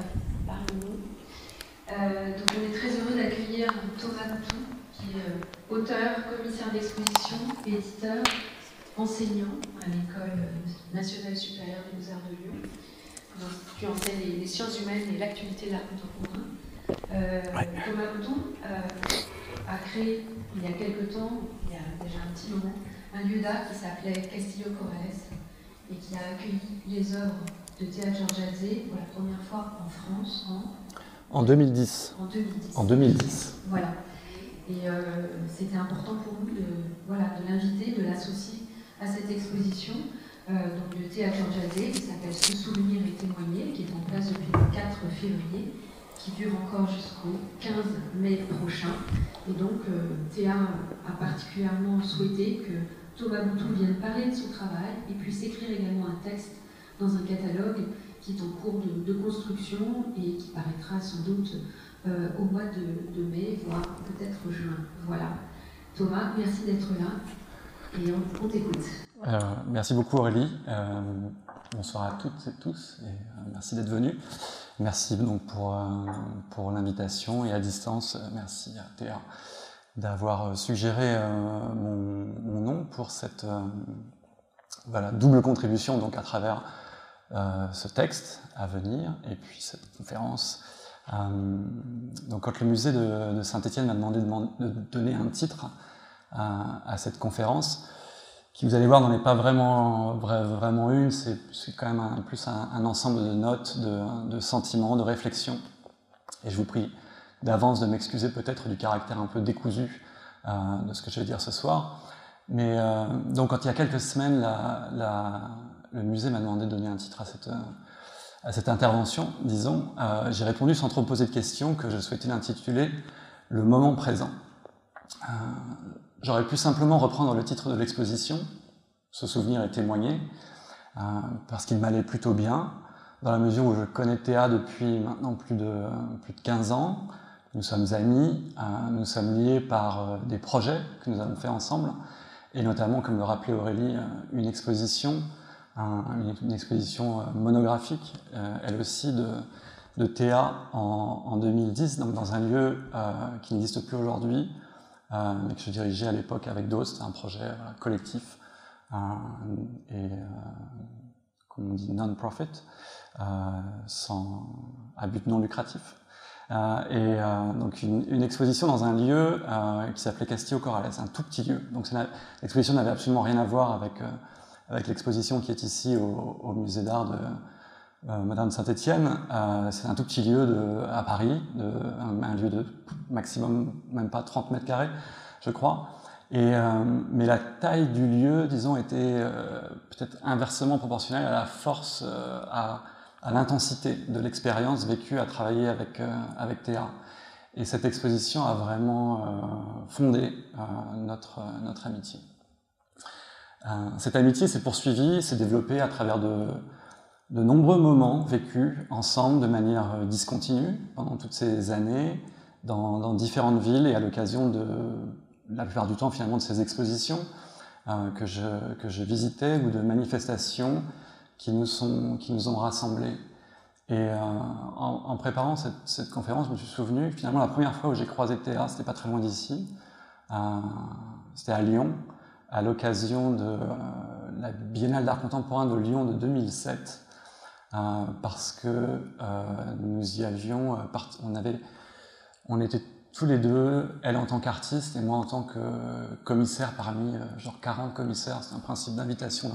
parmi nous. Donc on est très heureux d'accueillir Thomas Boutou, qui est auteur, commissaire d'exposition, éditeur, enseignant à l'École nationale supérieure des Beaux-Arts de Lyon. Tu enseignes les sciences humaines et l'actualité de l'art contemporain. Thomas Boutou a créé, il y a quelque temps, il y a déjà un petit moment, un lieu d'art qui s'appelait Castillo Corrales et qui a accueilli les œuvres de théâtre Georges Alzé pour la première fois en France en 2010. En 2010. Voilà. Et c'était important pour nous de l'inviter, de l'associer à cette exposition. Donc le théâtre Georges Alzé, qui s'appelle Se souvenir et témoigner, qui est en place depuis le 4 février, qui dure encore jusqu'au 15 mai prochain. Et donc Théa a particulièrement souhaité que Thomas Boutou vienne parler de son travail et puisse écrire également un texte dans un catalogue qui est en cours de construction et qui paraîtra sans doute au mois de mai, voire peut-être juin. Voilà. Thomas, merci d'être là et on t'écoute. Merci beaucoup Aurélie. Bonsoir à toutes et tous et merci d'être venus. Merci donc pour l'invitation et à distance, merci à Théa d'avoir suggéré mon nom pour cette double contribution donc à travers ce texte à venir et puis cette conférence. Donc quand le musée de Saint-Étienne m'a demandé de donner un titre à cette conférence, qui vous allez voir n'en est pas vraiment une, c'est quand même plus un ensemble de notes, de sentiments, de réflexions. Et je vous prie d'avance de m'excuser peut-être du caractère un peu décousu de ce que je vais dire ce soir. Mais donc quand il y a quelques semaines, le musée m'a demandé de donner un titre à cette intervention, disons, j'ai répondu sans trop me poser de questions que je souhaitais l'intituler « Le moment présent ». J'aurais pu simplement reprendre le titre de l'exposition, Se souvenir et témoigner, parce qu'il m'allait plutôt bien, dans la mesure où je connais Théa depuis maintenant plus de 15 ans. Nous sommes amis, nous sommes liés par des projets que nous avons fait ensemble, et notamment, comme le rappelait Aurélie, une exposition monographique, elle aussi, de Théa en 2010, donc dans un lieu qui n'existe plus aujourd'hui, mais que je dirigeais à l'époque avec d'autres. C'était un projet collectif et, comme on dit, non-profit, à but non lucratif. Donc une exposition dans un lieu qui s'appelait Castillo Corrales, un tout petit lieu. Donc l'exposition n'avait absolument rien à voir avec l'exposition qui est ici au musée d'art de Madame Saint-Étienne. C'est un tout petit lieu à Paris, un lieu de maximum, même pas 30 mètres carrés, je crois. Mais la taille du lieu, disons, était peut-être inversement proportionnelle à la force, à l'intensité de l'expérience vécue à travailler avec Théa. Et cette exposition a vraiment fondé notre amitié. Cette amitié s'est poursuivie, s'est développée à travers de nombreux moments vécus ensemble de manière discontinue pendant toutes ces années, dans différentes villes et à l'occasion la plupart du temps finalement de ces expositions que je visitais ou de manifestations qui nous ont rassemblés. Et en préparant cette conférence, je me suis souvenu, finalement la première fois où j'ai croisé Théa, c'était pas très loin d'ici, c'était à Lyon, à l'occasion de la Biennale d'art contemporain de Lyon de 2007, parce que nous y avions, on était tous les deux, elle en tant qu'artiste et moi en tant que commissaire parmi genre 40 commissaires, c'est un principe d'invitation.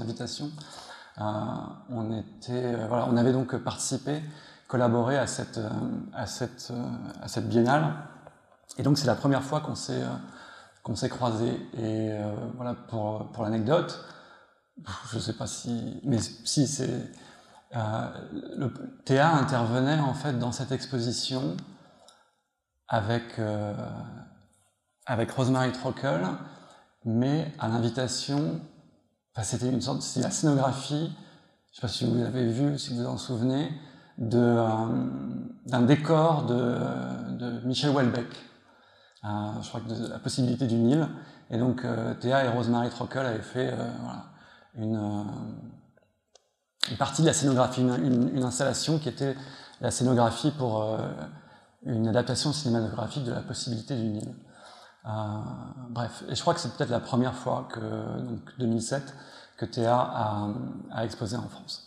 On avait donc participé, collaboré à cette biennale, et donc c'est la première fois qu'on s'est croisés. Et voilà, pour l'anecdote, je ne sais pas si, mais si c'est Théa intervenait en fait dans cette exposition avec Rosemary Trockel, mais à l'invitation, c'était la scénographie, je ne sais pas si vous l'avez vu, si vous vous en souvenez, d'un décor de Michel Houellebecq. Je crois que de La possibilité du Nil. Et donc Théa et Rosemary Trockel avaient fait une partie de la scénographie, une installation qui était la scénographie pour une adaptation cinématographique de La possibilité du Nil. Bref, et je crois que c'est peut-être la première fois, donc 2007, que Théa a exposé en France.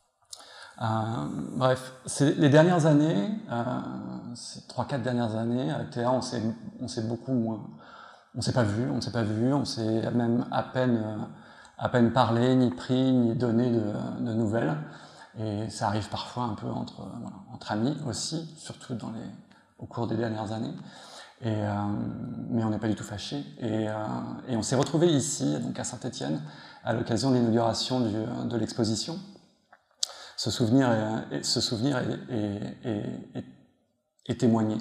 Bref, les dernières années, ces 3-4 dernières années, avec Théa, on s'est beaucoup moins... On s'est pas vu, on s'est même à peine parlé, ni pris, ni donné de nouvelles. Et ça arrive parfois un peu entre amis aussi, surtout au cours des dernières années. Mais on n'est pas du tout fâchés. Et on s'est retrouvés ici, donc à Saint-Étienne, à l'occasion de l'inauguration de l'exposition. Se souvenir et témoigner.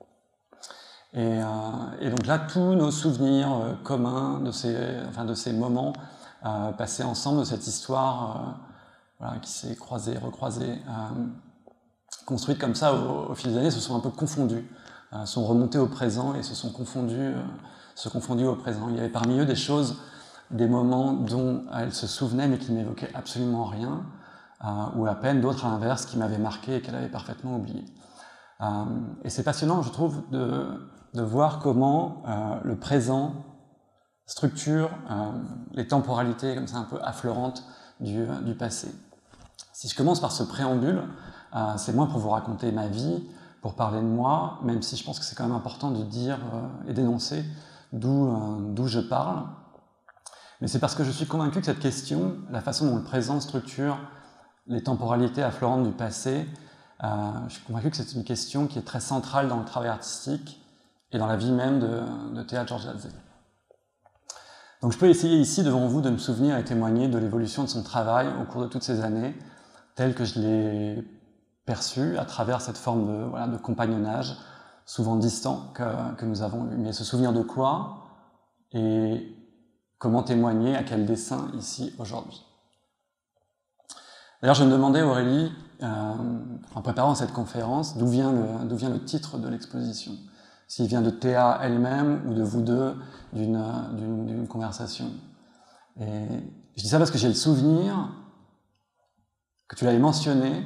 Et donc là, tous nos souvenirs communs de ces moments passés ensemble, de cette histoire qui s'est croisée, recroisée, construite comme ça au fil des années, se sont un peu confondus, sont remontés au présent et se confondus au présent. Il y avait parmi eux des moments dont elle se souvenait mais qui n'évoquaient absolument rien, ou à peine, d'autres à l'inverse qui m'avaient marqué et qu'elle avait parfaitement oublié. Et c'est passionnant, je trouve, de voir comment le présent structure les temporalités comme ça un peu affleurantes du passé. Si je commence par ce préambule, c'est moins pour vous raconter ma vie, pour parler de moi, même si je pense que c'est quand même important de dire et d'énoncer d'où je parle. Mais c'est parce que je suis convaincu que cette question, la façon dont le présent structure les temporalités affleurantes du passé, je suis convaincu que c'est une question qui est très centrale dans le travail artistique et dans la vie même de Théa Georgiadze. Donc je peux essayer ici devant vous de me souvenir et témoigner de l'évolution de son travail au cours de toutes ces années, tel que je l'ai perçu à travers cette forme de compagnonnage, souvent distant, que nous avons eu. Mais se souvenir de quoi et comment témoigner, à quel dessin ici aujourd'hui. D'ailleurs, je me demandais, Aurélie, en préparant cette conférence, d'où vient le titre de l'exposition. S'il vient de Théa elle-même ou de vous deux, d'une conversation. Et je dis ça parce que j'ai le souvenir que tu avais mentionné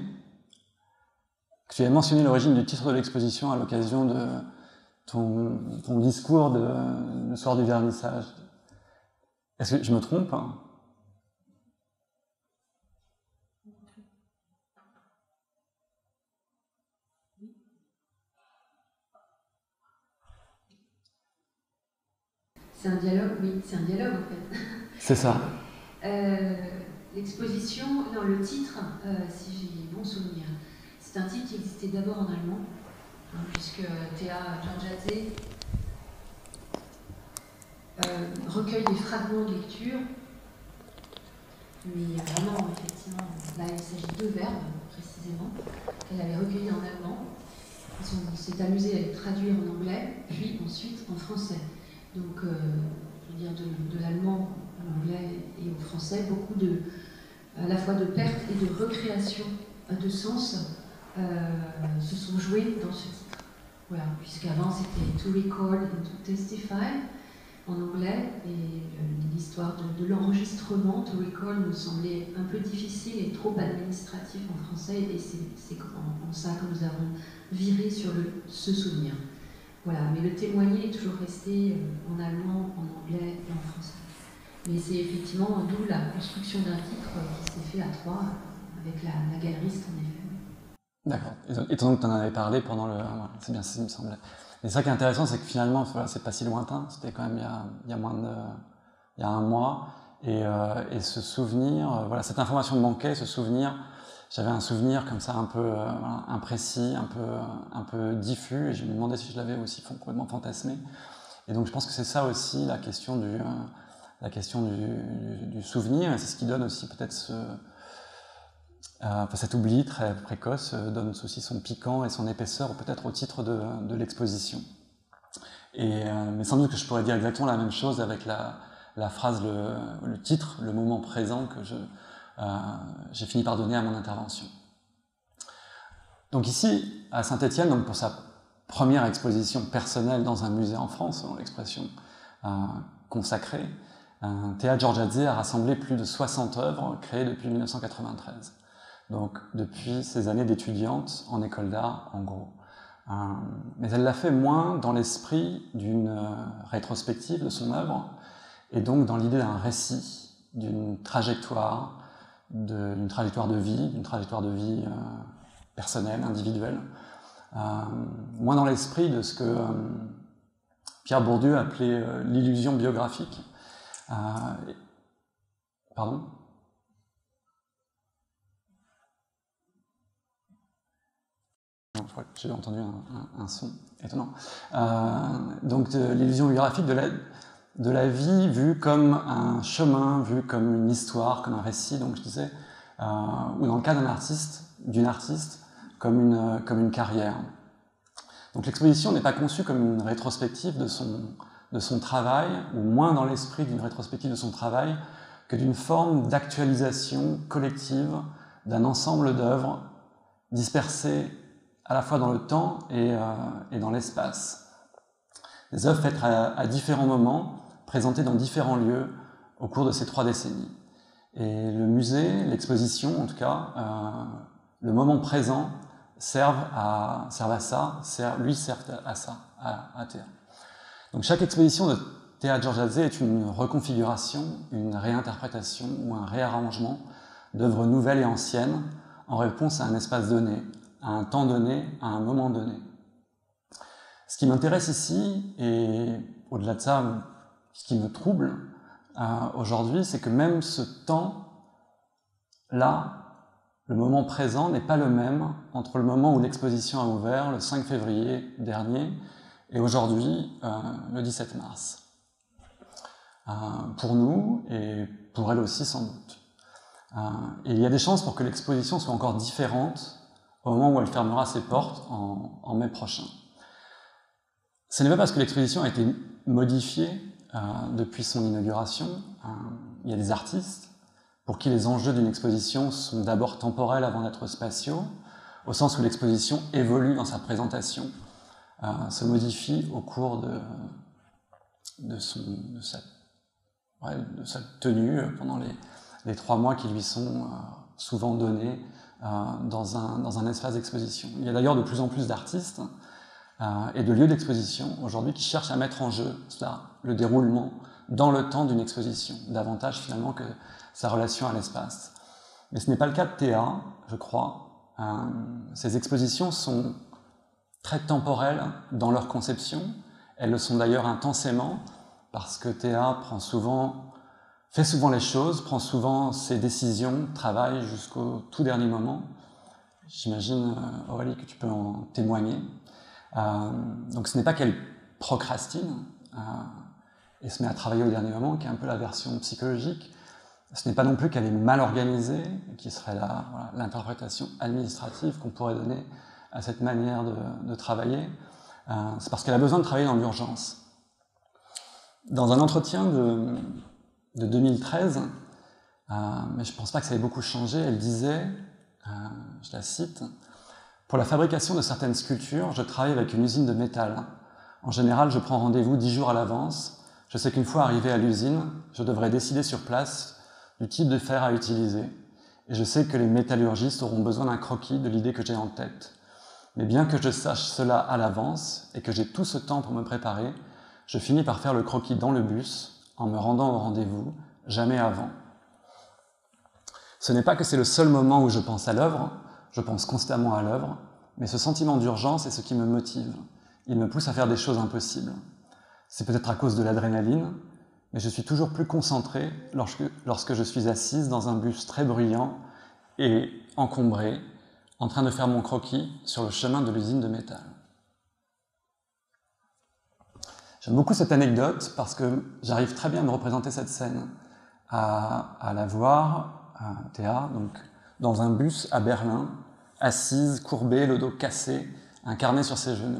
l'origine du titre de l'exposition à l'occasion de ton discours le soir du vernissage. Est-ce que je me trompe ? C'est un dialogue, oui, c'est un dialogue en fait. C'est ça. L'exposition, non, le titre, si j'ai bon souvenir, c'est un titre qui existait d'abord en allemand, puisque Théa Georgiadze recueille des fragments de lecture, mais vraiment, effectivement, là il s'agit de verbes, précisément, qu'elle avait recueillis en allemand. On s'est amusé à les traduire en anglais, puis ensuite en français. Donc, je veux dire, de l'allemand à l'anglais et au français, beaucoup à la fois de perte et de recréation de sens se sont joués dans ce titre. Voilà, puisqu'avant c'était To Record and to Testify en anglais, et l'histoire de l'enregistrement, To Record, me semblait un peu difficile et trop administratif en français, et c'est en ça que nous avons viré sur ce souvenir. Voilà, mais le témoigner est toujours resté en allemand, en anglais et en français. Mais c'est effectivement d'où la construction d'un titre qui s'est fait à trois, avec la galeriste en effet. D'accord. Étant donné que tu en avais parlé pendant le... C'est bien ça, il me semblait. Et ça qui est intéressant, c'est que finalement, c'est pas si lointain, c'était quand même il y a un mois, et ce souvenir, cette information me manquait, ce souvenir, j'avais un souvenir comme ça un peu imprécis, un peu diffus, et je me demandais si je l'avais aussi complètement fantasmé. Et donc je pense que c'est ça aussi la question du souvenir, et c'est ce qui donne aussi peut-être cet oubli très précoce donne aussi son piquant et son épaisseur peut-être au titre de l'exposition. Mais sans doute que je pourrais dire exactement la même chose avec la phrase, le titre, le moment présent que j'ai fini par donner à mon intervention. Donc ici, à Saint-Étienne, donc pour sa première exposition personnelle dans un musée en France, selon l'expression consacrée, Théa Georgiadze a rassemblé plus de 60 œuvres créées depuis 1993. donc depuis ses années d'étudiante en école d'art, en gros. Mais elle l'a fait moins dans l'esprit d'une rétrospective de son œuvre, et donc dans l'idée d'un récit, d'une trajectoire de vie personnelle, individuelle, moins dans l'esprit de ce que Pierre Bourdieu appelait l'illusion biographique. Pardon ? Je crois que j'ai entendu un son étonnant. Donc l'illusion biographique de la vie vue comme un chemin, vue comme une histoire, comme un récit, donc je disais, ou dans le cas d'un artiste, d'une artiste, comme une carrière. Donc l'exposition n'est pas conçue comme une rétrospective de son travail, ou moins dans l'esprit d'une rétrospective de son travail, que d'une forme d'actualisation collective d'un ensemble d'œuvres dispersées à la fois dans le temps et dans l'espace. Des œuvres faites à différents moments, présentées dans différents lieux au cours de ces 3 décennies. Et le musée, l'exposition en tout cas, le moment présent, servent à ça, lui sert à ça, à Théa. Donc chaque exposition de Théa Georgiadze est une reconfiguration, une réinterprétation ou un réarrangement d'œuvres nouvelles et anciennes en réponse à un espace donné, à un temps donné, à un moment donné. Ce qui m'intéresse ici, et au-delà de ça, ce qui me trouble aujourd'hui, c'est que même ce temps-là, le moment présent n'est pas le même entre le moment où l'exposition a ouvert, le 5 février dernier, et aujourd'hui, le 17 mars. Pour nous, et pour elle aussi sans doute. Et il y a des chances pour que l'exposition soit encore différente au moment où elle fermera ses portes en mai prochain. Ce n'est pas parce que l'exposition a été modifiée depuis son inauguration. Il y a des artistes pour qui les enjeux d'une exposition sont d'abord temporels avant d'être spatiaux, au sens où l'exposition évolue dans sa présentation, se modifie au cours de sa tenue pendant les 3 mois qui lui sont souvent donnés dans un espace d'exposition. Il y a d'ailleurs de plus en plus d'artistes et de lieux d'exposition aujourd'hui qui cherchent à mettre en jeu le déroulement dans le temps d'une exposition, davantage finalement que sa relation à l'espace. Mais ce n'est pas le cas de Théa, je crois. Ces expositions sont très temporelles dans leur conception. Elles le sont d'ailleurs intensément, parce que Théa fait souvent les choses, prend souvent ses décisions, travaille jusqu'au tout dernier moment. J'imagine, Aurélie, que tu peux en témoigner. Donc ce n'est pas qu'elle procrastine et se met à travailler au dernier moment, qui est un peu la version psychologique. Ce n'est pas non plus qu'elle est mal organisée, qui serait l'interprétation administrative qu'on pourrait donner à cette manière de travailler. C'est parce qu'elle a besoin de travailler dans l'urgence. Dans un entretien de 2013, mais je ne pense pas que ça ait beaucoup changé, elle disait, je la cite, « Pour la fabrication de certaines sculptures, je travaille avec une usine de métal. En général, je prends rendez-vous 10 jours à l'avance. Je sais qu'une fois arrivé à l'usine, je devrais décider sur place du type de fer à utiliser. Et je sais que les métallurgistes auront besoin d'un croquis de l'idée que j'ai en tête. Mais bien que je sache cela à l'avance et que j'ai tout ce temps pour me préparer, je finis par faire le croquis dans le bus, en me rendant au rendez-vous, jamais avant. Ce n'est pas que c'est le seul moment où je pense à l'œuvre, je pense constamment à l'œuvre, mais ce sentiment d'urgence est ce qui me motive. Il me pousse à faire des choses impossibles. C'est peut-être à cause de l'adrénaline, mais je suis toujours plus concentré lorsque je suis assise dans un bus très bruyant et encombré, en train de faire mon croquis sur le chemin de l'usine de métal. » J'aime beaucoup cette anecdote parce que j'arrive très bien à me représenter cette scène, à la voir, Théa, donc, dans un bus à Berlin, assise, courbée, le dos cassé, un carnet sur ses genoux.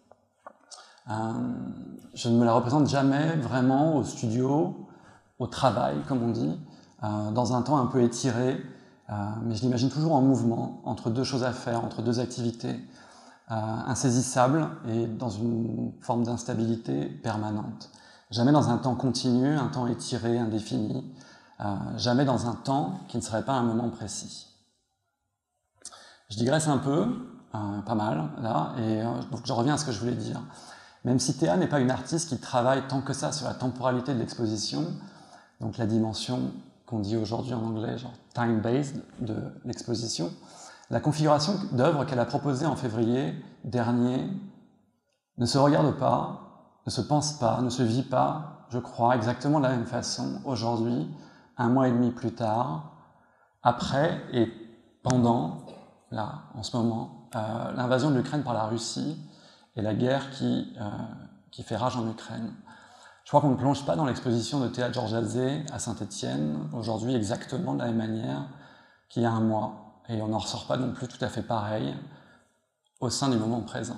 Je ne me la représente jamais vraiment au studio, au travail, comme on dit, dans un temps un peu étiré, mais je l'imagine toujours en mouvement, entre 2 choses à faire, entre 2 activités, insaisissable et dans une forme d'instabilité permanente. Jamais dans un temps continu, un temps étiré, indéfini, jamais dans un temps qui ne serait pas un moment précis. Je digresse un peu, pas mal, là, et donc je reviens à ce que je voulais dire. Même si Théa n'est pas une artiste qui travaille tant que ça sur la temporalité de l'exposition, donc la dimension qu'on dit aujourd'hui en anglais, genre time-based de l'exposition, la configuration d'œuvres qu'elle a proposée en février dernier ne se regarde pas, ne se pense pas, ne se vit pas, je crois, exactement de la même façon aujourd'hui, 1 mois et demi plus tard, après et pendant, là, en ce moment, l'invasion de l'Ukraine par la Russie et la guerre qui fait rage en Ukraine. Je crois qu'on ne plonge pas dans l'exposition de Théa Georgiadze à Saint-Étienne, aujourd'hui exactement de la même manière qu'il y a 1 mois. Et on n'en ressort pas non plus tout à fait pareil au sein du moment présent.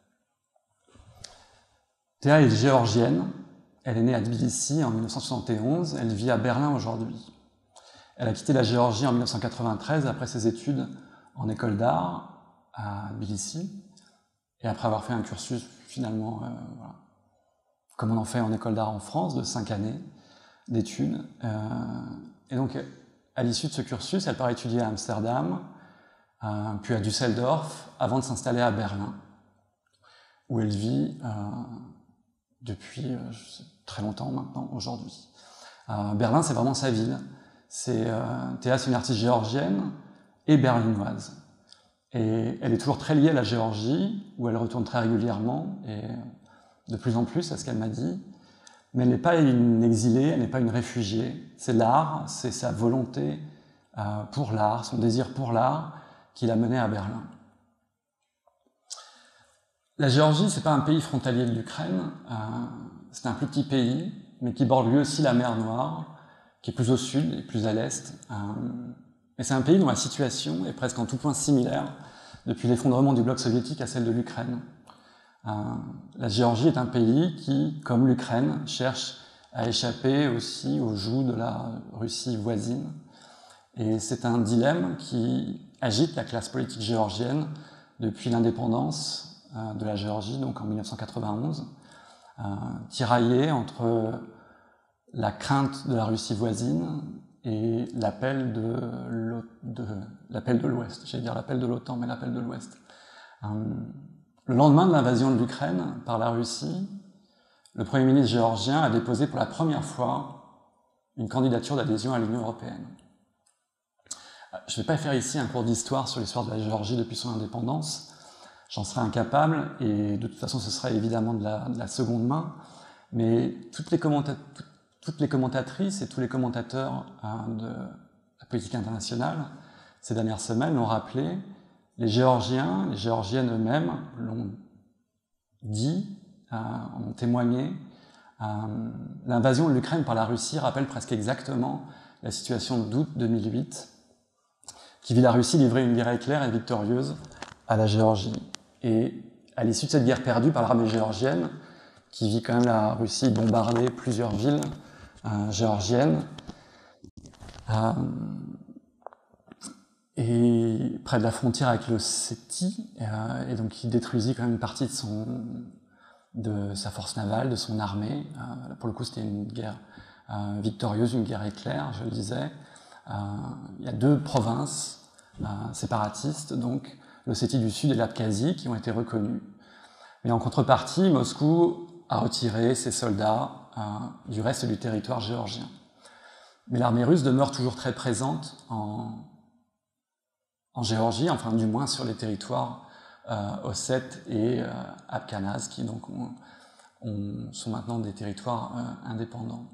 Théa est géorgienne, elle est née à Tbilissi en 1971, elle vit à Berlin aujourd'hui. Elle a quitté la Géorgie en 1993 après ses études en école d'art à Tbilissi, et après avoir fait un cursus finalement, voilà, comme on en fait en école d'art en France, de 5 années d'études. Et donc, à l'issue de ce cursus, elle part étudier à Amsterdam, puis à Düsseldorf, avant de s'installer à Berlin, où elle vit depuis très longtemps maintenant, aujourd'hui. Berlin, c'est vraiment sa ville. Théa, c'est une artiste géorgienne et berlinoise. Et elle est toujours très liée à la Géorgie, où elle retourne très régulièrement, et de plus en plus, à ce qu'elle m'a dit. Mais elle n'est pas une exilée, elle n'est pas une réfugiée. C'est l'art, c'est sa volonté pour l'art, son désir pour l'art, qui l'a menée à Berlin. La Géorgie, c'est pas un pays frontalier de l'Ukraine, c'est un plus petit pays, mais qui borde lui aussi la mer Noire, qui est plus au sud et plus à l'est. Mais c'est un pays dont la situation est presque en tout point similaire depuis l'effondrement du bloc soviétique à celle de l'Ukraine. La Géorgie est un pays qui, comme l'Ukraine, cherche à échapper aussi aux jougs de la Russie voisine. Et c'est un dilemme qui agite la classe politique géorgienne depuis l'indépendance de la Géorgie, donc en 1991, tiraillée entre la crainte de la Russie voisine et l'appel de l'Ouest. J'allais dire l'appel de l'OTAN, mais l'appel de l'Ouest. Le lendemain de l'invasion de l'Ukraine par la Russie, le Premier ministre géorgien a déposé pour la première fois une candidature d'adhésion à l'Union européenne. Je ne vais pas faire ici un cours d'histoire sur l'histoire de la Géorgie depuis son indépendance, j'en serais incapable, et de toute façon ce serait évidemment de la seconde main, mais toutes les commentatrices et tous les commentateurs de la politique internationale ces dernières semaines l'ont rappelé, les Géorgiens, les Géorgiennes eux-mêmes l'ont dit, ont témoigné. L'invasion de l'Ukraine par la Russie rappelle presque exactement la situation d'août 2008, qui vit la Russie livrer une guerre éclair et victorieuse à la Géorgie. Et à l'issue de cette guerre perdue par l'armée géorgienne, qui vit quand même la Russie bombarder plusieurs villes géorgiennes, et près de la frontière avec l'Ossétie, et donc qui détruisit quand même une partie de sa force navale, de son armée. Pour le coup, c'était une guerre victorieuse, une guerre éclair, je le disais. Il y a 2 provinces séparatistes, donc l'Ossétie du Sud et l'Abkhazie, qui ont été reconnues. Mais en contrepartie, Moscou a retiré ses soldats du reste du territoire géorgien. Mais l'armée russe demeure toujours très présente en Géorgie, enfin du moins sur les territoires ossètes et abkhanazes, qui donc sont maintenant des territoires indépendants.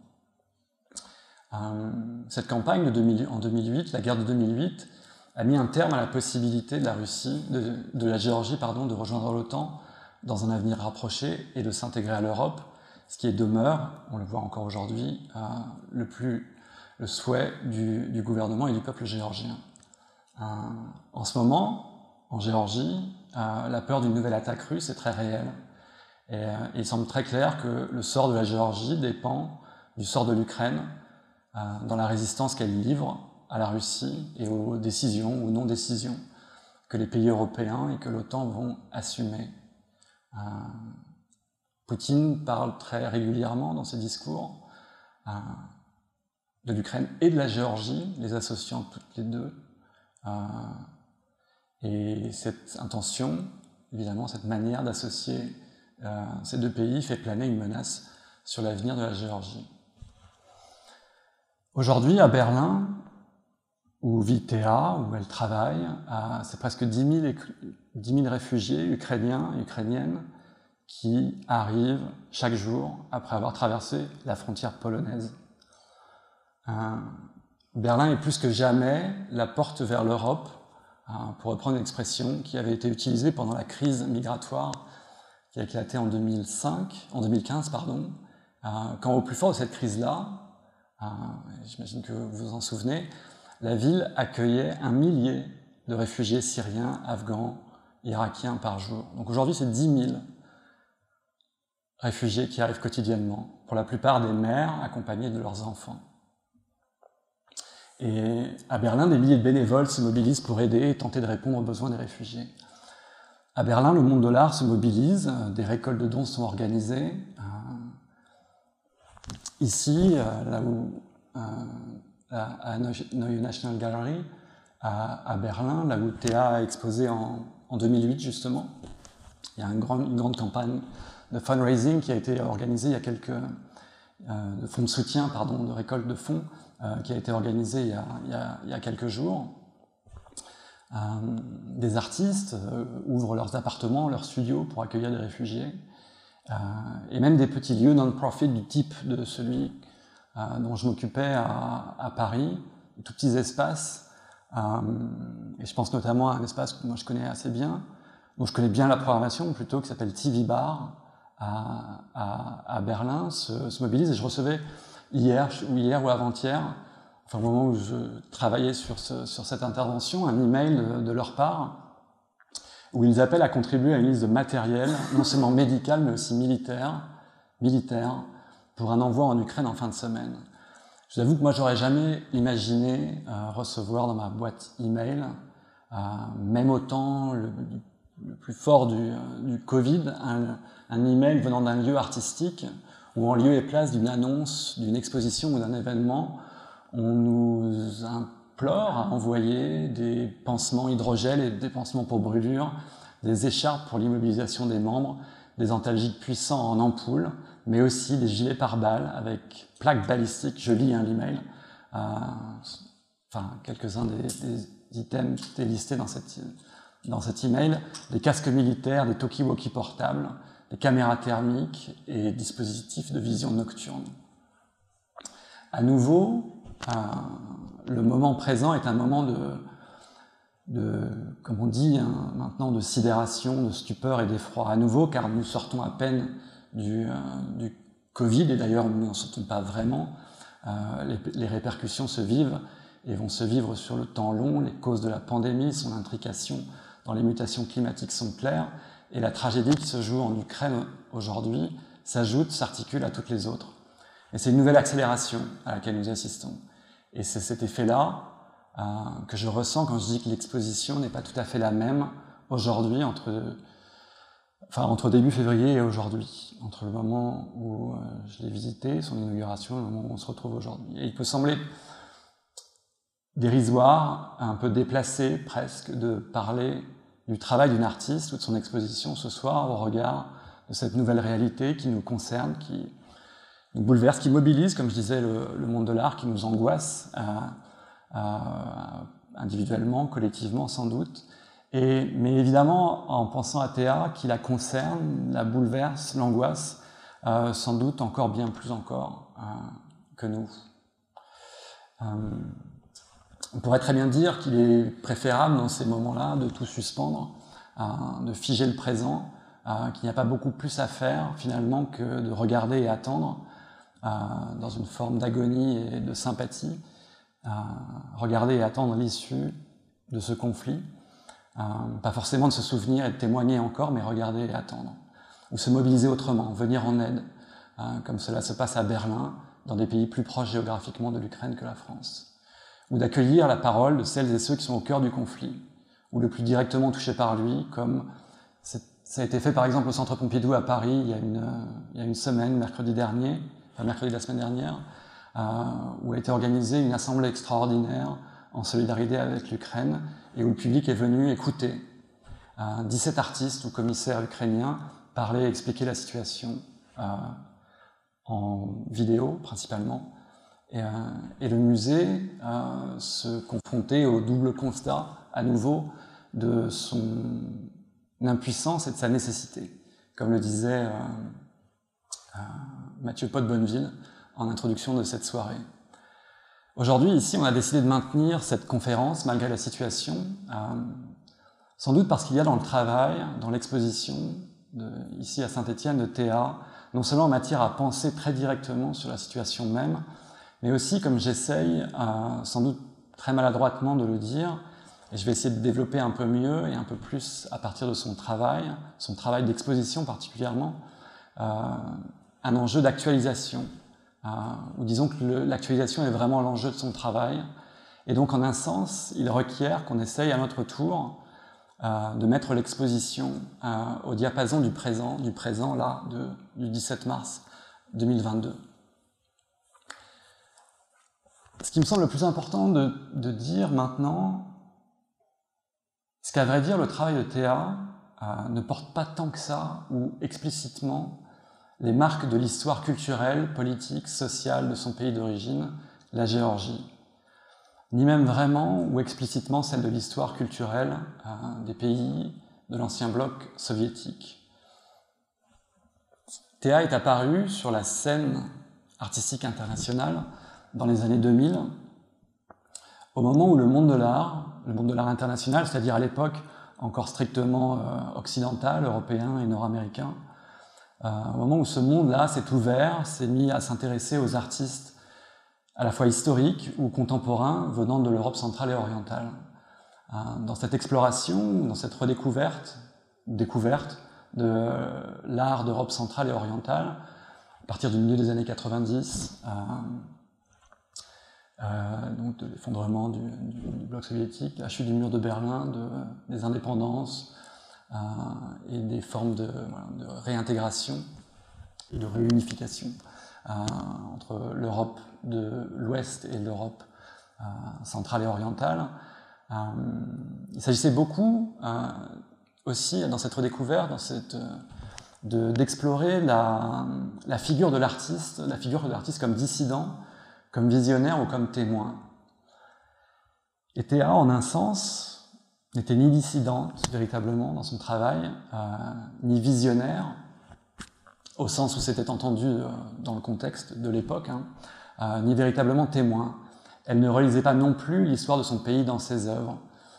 Cette campagne en 2008, la guerre de 2008, a mis un terme à la possibilité de la Russie, de la Géorgie, de rejoindre l'OTAN dans un avenir rapproché et de s'intégrer à l'Europe, ce qui demeure, on le voit encore aujourd'hui, le souhait du gouvernement et du peuple géorgien. En ce moment, en Géorgie, la peur d'une nouvelle attaque russe est très réelle. Et il semble très clair que le sort de la Géorgie dépend du sort de l'Ukraine dans la résistance qu'elle livre à la Russie et aux décisions ou non-décisions que les pays européens et que l'OTAN vont assumer. Poutine parle très régulièrement dans ses discours de l'Ukraine et de la Géorgie, les associant toutes les deux. Et cette intention, évidemment, cette manière d'associer ces deux pays fait planer une menace sur l'avenir de la Géorgie. Aujourd'hui, à Berlin, où vit Théa, où elle travaille, c'est presque 10 000 réfugiés ukrainiens et ukrainiennes qui arrivent chaque jour après avoir traversé la frontière polonaise. Berlin est plus que jamais la porte vers l'Europe, pour reprendre une expression qui avait été utilisée pendant la crise migratoire qui a éclaté en 2015, quand au plus fort de cette crise-là, j'imagine que vous vous en souvenez, la ville accueillait 1 millier de réfugiés syriens, afghans, irakiens par jour. Donc aujourd'hui, c'est 10 000 réfugiés qui arrivent quotidiennement, pour la plupart des mères accompagnées de leurs enfants. Et à Berlin, des milliers de bénévoles se mobilisent pour aider et tenter de répondre aux besoins des réfugiés. À Berlin, le monde de l'art se mobilise, des récoltes de dons sont organisées. Ici, là où, à Neue National Gallery, à Berlin, là où Théa a exposé en 2008 justement, il y a une grande campagne de fundraising qui a été organisée il y a de fonds de soutien, de récolte de fonds, qui a été organisée il y a quelques jours. Des artistes ouvrent leurs appartements, leurs studios pour accueillir des réfugiés, et même des petits lieux non-profit du type de celui dont je m'occupais à Paris, de tout petits espaces, et je pense notamment à un espace que moi je connais assez bien, dont je connais bien la programmation plutôt, qui s'appelle TV Bar à Berlin, se mobilise, et je recevais hier ou avant-hier, au moment où je travaillais sur cette intervention, un email de leur part où ils nous appellent à contribuer à une liste de matériel, non seulement médical, mais aussi militaire, pour un envoi en Ukraine en fin de semaine. Je vous avoue que moi, j'aurais jamais imaginé recevoir dans ma boîte email, même au temps le plus fort du Covid, un email venant d'un lieu artistique, ou en lieu et place d'une annonce, d'une exposition ou d'un événement. On nous implore à envoyer des pansements hydrogel et des pansements pour brûlure, des écharpes pour l'immobilisation des membres, des antalgiques puissants en ampoule, mais aussi des gilets pare-balles avec plaques balistiques. Je lis l'email. Quelques-uns des items qui étaient listés dans cet email. Des casques militaires, des talkie-walkie portables, des caméras thermiques et dispositifs de vision nocturne. À nouveau, le moment présent est un moment comme on dit maintenant, de sidération, de stupeur et d'effroi. À nouveau, car nous sortons à peine du Covid, et d'ailleurs nous n'en sortons pas vraiment. Les répercussions se vivent et vont se vivre sur le temps long. Les causes de la pandémie, son intrication dans les mutations climatiques sont claires, et la tragédie qui se joue en Ukraine aujourd'hui s'articule à toutes les autres. Et c'est une nouvelle accélération à laquelle nous assistons. Et c'est cet effet-là que je ressens quand je dis que l'exposition n'est pas tout à fait la même aujourd'hui, entre début février et aujourd'hui, entre le moment où je l'ai visité, son inauguration, et le moment où on se retrouve aujourd'hui. Et il peut sembler dérisoire, un peu déplacé presque, de parler du travail d'une artiste ou de son exposition ce soir au regard de cette nouvelle réalité qui nous concerne, qui nous bouleverse, qui mobilise, comme je disais, le monde de l'art, qui nous angoisse individuellement, collectivement sans doute, mais évidemment en pensant à Théa, qui la concerne, la bouleverse, l'angoisse, sans doute encore bien plus encore que nous. On pourrait très bien dire qu'il est préférable dans ces moments-là de tout suspendre, de figer le présent, qu'il n'y a pas beaucoup plus à faire finalement que de regarder et attendre dans une forme d'agonie et de sympathie, regarder et attendre l'issue de ce conflit, pas forcément de se souvenir et de témoigner encore, mais regarder et attendre, ou se mobiliser autrement, venir en aide, comme cela se passe à Berlin, dans des pays plus proches géographiquement de l'Ukraine que la France, ou d'accueillir la parole de celles et ceux qui sont au cœur du conflit, ou le plus directement touchés par lui, comme ça a été fait par exemple au Centre Pompidou à Paris il y a une semaine, mercredi de la semaine dernière, où a été organisée une assemblée extraordinaire en solidarité avec l'Ukraine, et où le public est venu écouter 17 artistes ou commissaires ukrainiens parler et expliquer la situation en vidéo principalement, et le musée se confrontait au double constat à nouveau de son impuissance et de sa nécessité, comme le disait Mathieu Pot-Bonneville en introduction de cette soirée. Aujourd'hui, ici, on a décidé de maintenir cette conférence malgré la situation, sans doute parce qu'il y a dans le travail, dans l'exposition, ici à Saint-Étienne, de Théa, non seulement matière à penser très directement sur la situation même, mais aussi, comme j'essaye, sans doute très maladroitement de le dire, et je vais essayer de développer un peu mieux et un peu plus à partir de son travail d'exposition particulièrement, un enjeu d'actualisation, ou disons que l'actualisation est vraiment l'enjeu de son travail, et donc en un sens, il requiert qu'on essaye à notre tour de mettre l'exposition au diapason du présent là, du 17 mars 2022. Ce qui me semble le plus important de dire maintenant, c'est qu'à vrai dire, le travail de Théa ne porte pas tant que ça, ou explicitement, les marques de l'histoire culturelle, politique, sociale de son pays d'origine, la Géorgie, ni même vraiment ou explicitement celle de l'histoire culturelle des pays de l'ancien bloc soviétique. Théa est apparue sur la scène artistique internationale dans les années 2000, au moment où le monde de l'art international, c'est-à-dire à l'époque encore strictement occidental, européen et nord-américain, au moment où ce monde-là s'est ouvert, s'est mis à s'intéresser aux artistes à la fois historiques ou contemporains venant de l'Europe centrale et orientale. Dans cette exploration, dans cette découverte de l'art d'Europe centrale et orientale, à partir du milieu des années 90, donc de l'effondrement du bloc soviétique, la chute du mur de Berlin, des indépendances et des formes de réintégration et de réunification entre l'Europe de l'Ouest et l'Europe centrale et orientale. Il s'agissait beaucoup aussi dans cette redécouverte, d'explorer la figure de l'artiste comme dissident, comme visionnaire ou comme témoin. Et Théa, en un sens, n'était ni dissidente véritablement dans son travail, ni visionnaire, au sens où c'était entendu dans le contexte de l'époque, ni véritablement témoin. Elle ne relisait pas non plus l'histoire de son pays dans ses œuvres.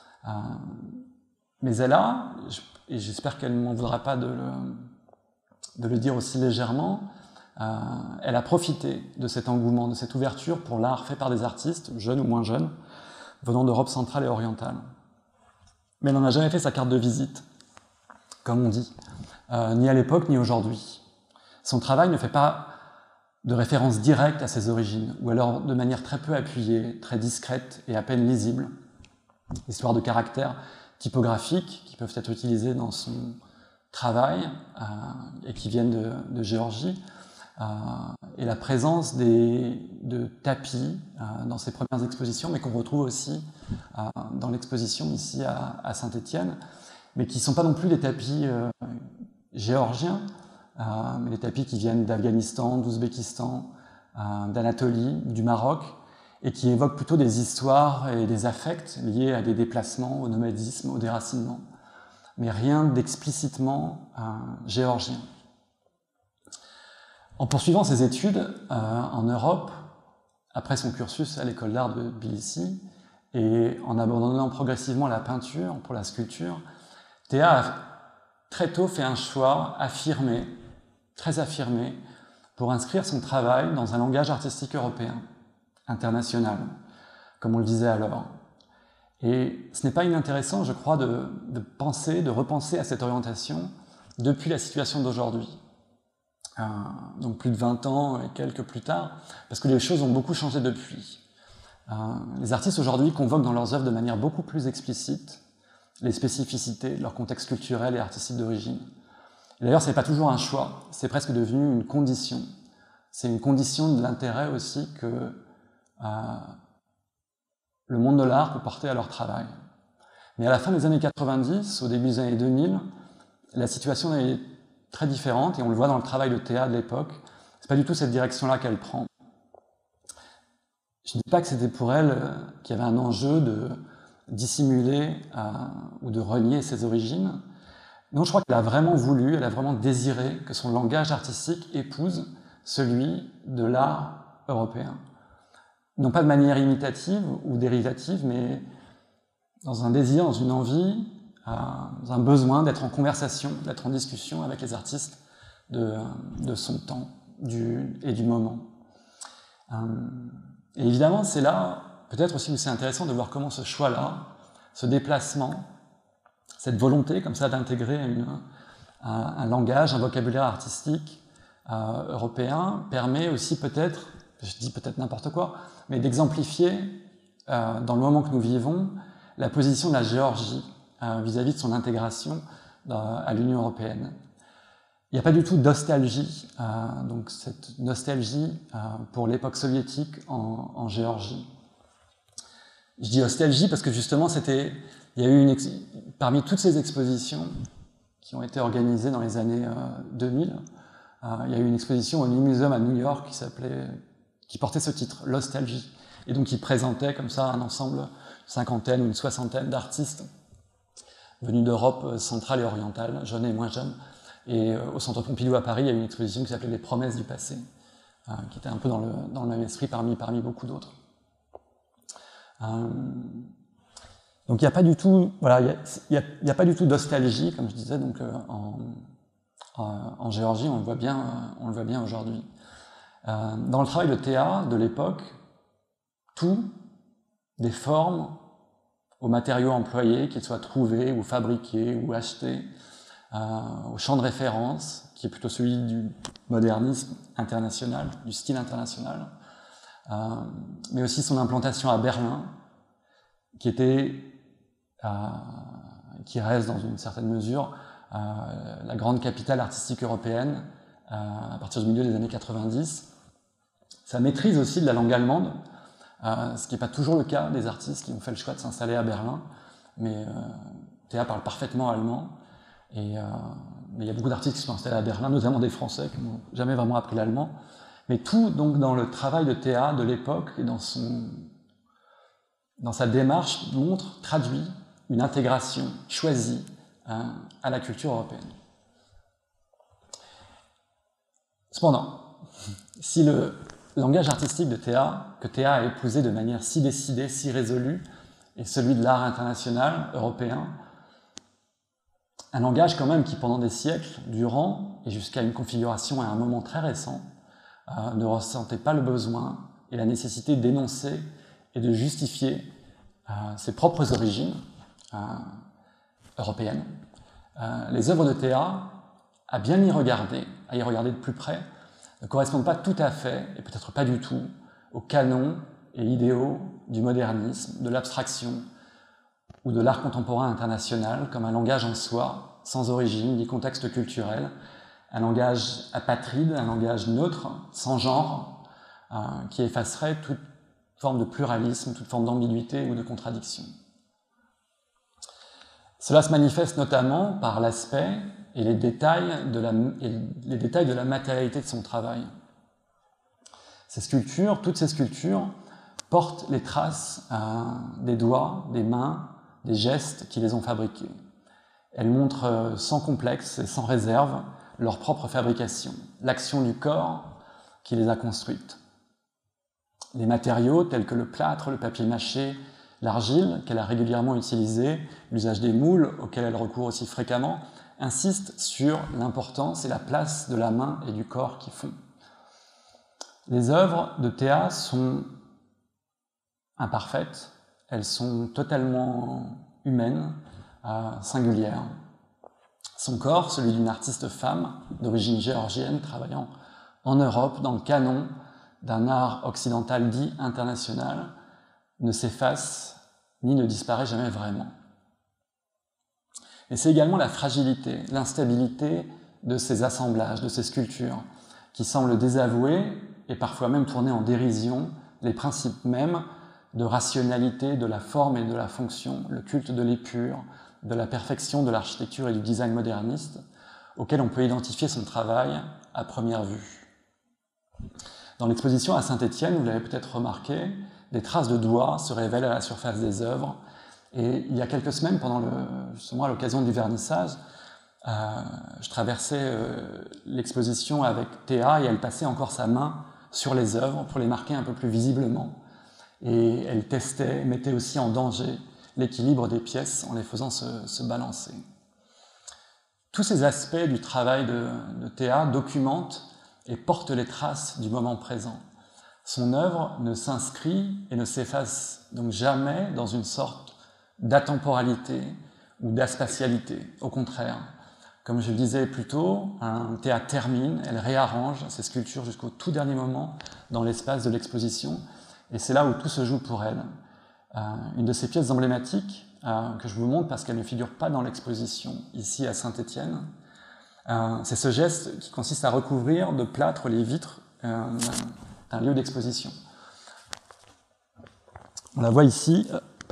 Mais elle a, et j'espère qu'elle ne m'en voudra pas de le dire aussi légèrement, elle a profité de cet engouement, de cette ouverture pour l'art fait par des artistes, jeunes ou moins jeunes, venant d'Europe centrale et orientale. Mais elle n'en a jamais fait sa carte de visite, comme on dit, ni à l'époque ni aujourd'hui. Son travail ne fait pas de référence directe à ses origines, ou alors de manière très peu appuyée, très discrète et à peine lisible, histoire de caractères typographiques qui peuvent être utilisés dans son travail et qui viennent de Géorgie, et la présence de tapis dans ses premières expositions, mais qu'on retrouve aussi dans l'exposition ici à Saint-Étienne, mais qui ne sont pas non plus des tapis géorgiens, mais des tapis qui viennent d'Afghanistan, d'Ouzbékistan, d'Anatolie, du Maroc, et qui évoquent plutôt des histoires et des affects liés à des déplacements, au nomadisme, au déracinement, mais rien d'explicitement géorgien. En poursuivant ses études en Europe, après son cursus à l'école d'art de Tbilissi, et en abandonnant progressivement la peinture pour la sculpture, Théa a très tôt fait un choix affirmé, très affirmé, pour inscrire son travail dans un langage artistique européen, international, comme on le disait alors. Et ce n'est pas inintéressant, je crois, de repenser à cette orientation depuis la situation d'aujourd'hui. Donc plus de 20 ans et quelques plus tard, parce que les choses ont beaucoup changé depuis. Les artistes aujourd'hui convoquent dans leurs œuvres de manière beaucoup plus explicite les spécificités de leur contexte culturel et artistique d'origine. D'ailleurs, ce n'est pas toujours un choix, c'est presque devenu une condition. C'est une condition de l'intérêt aussi que le monde de l'art peut porter à leur travail. Mais à la fin des années 90, au début des années 2000, la situation est très différente, et on le voit dans le travail de Théa de l'époque. C'est pas du tout cette direction-là qu'elle prend. Je ne dis pas que c'était pour elle qu'il y avait un enjeu de dissimuler ou de renier ses origines. Non, je crois qu'elle a vraiment voulu, elle a vraiment désiré que son langage artistique épouse celui de l'art européen. Non pas de manière imitative ou dérivative, mais dans un désir, dans une envie, dans un besoin d'être en conversation, d'être en discussion avec les artistes de son temps et du moment. Et évidemment, c'est là, peut-être aussi où c'est intéressant de voir comment ce choix-là, ce déplacement, cette volonté comme ça d'intégrer un langage, un vocabulaire artistique européen permet aussi peut-être, je dis peut-être n'importe quoi, mais d'exemplifier dans le moment que nous vivons la position de la Géorgie vis-à-vis de son intégration à l'Union européenne. Il n'y a pas du tout de nostalgie, donc cette nostalgie pour l'époque soviétique en Géorgie. Je dis nostalgie parce que justement, il y a eu parmi toutes ces expositions qui ont été organisées dans les années 2000, il y a eu une exposition au New Museum à New York qui portait ce titre, Nostalgie, et donc qui présentait comme ça un ensemble, une cinquantaine ou une soixantaine d'artistes venus d'Europe centrale et orientale, jeunes et moins jeunes. Et au Centre Pompidou à Paris, il y a eu une exposition qui s'appelait Les Promesses du passé, qui était un peu dans le même esprit parmi beaucoup d'autres. Donc il n'y a pas du tout, voilà, il y a pas du tout de nostalgie, comme je disais, donc en Géorgie, on le voit bien aujourd'hui. Dans le travail de Théa de l'époque, tout, des formes aux matériaux employés, qu'ils soient trouvés ou fabriqués ou achetés, au champ de référence, qui est plutôt celui du modernisme international, du style international, mais aussi son implantation à Berlin, qui reste dans une certaine mesure la grande capitale artistique européenne à partir du milieu des années 90. Sa maîtrise aussi de la langue allemande, ce qui n'est pas toujours le cas des artistes qui ont fait le choix de s'installer à Berlin, mais Théa parle parfaitement allemand. Mais il y a beaucoup d'artistes qui sont installés à Berlin, notamment des Français qui n'ont jamais vraiment appris l'allemand. Mais tout, donc, dans le travail de Théa de l'époque et dans sa démarche, traduit une intégration choisie à la culture européenne. Cependant, si le langage artistique que Théa a épousé de manière si décidée, si résolue, est celui de l'art international européen, un langage quand même qui, pendant des siècles, durant, et jusqu'à une configuration à un moment très récent, ne ressentait pas le besoin et la nécessité d'énoncer et de justifier ses propres origines européennes. Les œuvres de Théa, à bien y regarder de plus près, ne correspondent pas tout à fait, et peut-être pas du tout, aux canons et idéaux du modernisme, de l'abstraction, ou de l'art contemporain international comme un langage en soi, sans origine ni contexte culturel, un langage apatride, un langage neutre, sans genre, qui effacerait toute forme de pluralisme, toute forme d'ambiguïté ou de contradiction. Cela se manifeste notamment par l'aspect et les détails de la matérialité de son travail. Toutes ces sculptures portent les traces des doigts, des mains, des gestes qui les ont fabriqués. Elles montrent sans complexe et sans réserve leur propre fabrication, l'action du corps qui les a construites. Les matériaux tels que le plâtre, le papier mâché, l'argile qu'elle a régulièrement utilisé, l'usage des moules auxquels elle recourt aussi fréquemment, insistent sur l'importance et la place de la main et du corps qui font. Les œuvres de Théa sont imparfaites, elles sont totalement humaines, singulières. Son corps, celui d'une artiste femme d'origine géorgienne travaillant en Europe dans le canon d'un art occidental dit international, ne s'efface ni ne disparaît jamais vraiment. Et c'est également la fragilité, l'instabilité de ces assemblages, de ces sculptures, qui semblent désavouer et parfois même tourner en dérision les principes mêmes de rationalité, de la forme et de la fonction, le culte de l'épure, de la perfection de l'architecture et du design moderniste, auquel on peut identifier son travail à première vue. Dans l'exposition à Saint-Étienne, vous l'avez peut-être remarqué, des traces de doigts se révèlent à la surface des œuvres. Et il y a quelques semaines, justement à l'occasion du vernissage, je traversais l'exposition avec Théa et elle passait encore sa main sur les œuvres pour les marquer un peu plus visiblement. Et elle testait, mettait aussi en danger l'équilibre des pièces en les faisant se balancer. Tous ces aspects du travail de Théa documentent et portent les traces du moment présent. Son œuvre ne s'inscrit et ne s'efface donc jamais dans une sorte d'atemporalité ou d'aspatialité. Au contraire, comme je le disais plus tôt, Théa termine, elle réarrange ses sculptures jusqu'au tout dernier moment dans l'espace de l'exposition, et c'est là où tout se joue pour elle. Une de ses pièces emblématiques, que je vous montre parce qu'elle ne figure pas dans l'exposition ici à Saint-Étienne, c'est ce geste qui consiste à recouvrir de plâtre les vitres d'un lieu d'exposition. On la voit ici,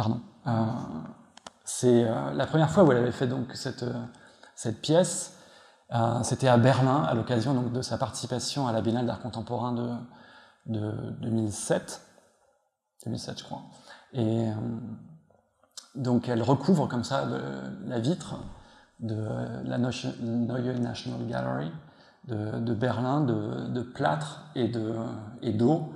c'est la première fois où elle avait fait donc cette pièce, c'était à Berlin, à l'occasion donc de sa participation à la Biennale d'art contemporain de 2007 je crois. Et donc elle recouvre comme ça la vitre de la Neue National Gallery de Berlin, de plâtre et d'eau.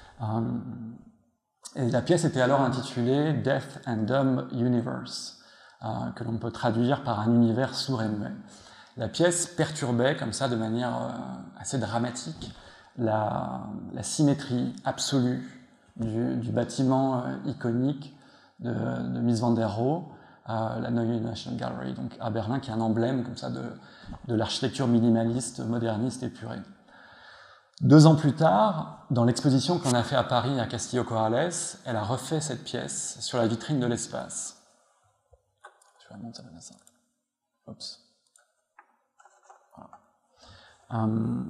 Et la pièce était alors intitulée Deaf and Dumb Universe, que l'on peut traduire par un univers sourd et muet. La pièce perturbait comme ça de manière assez dramatique la symétrie absolue du bâtiment iconique de Mies van der Rohe, la Neue National Gallery, donc à Berlin, qui est un emblème comme ça de l'architecture minimaliste, moderniste épurée. 2 ans plus tard, dans l'exposition qu'on a fait à Paris, à Castillo Corrales, elle a refait cette pièce sur la vitrine de l'espace. Je vais remonter ça. Oups. Voilà.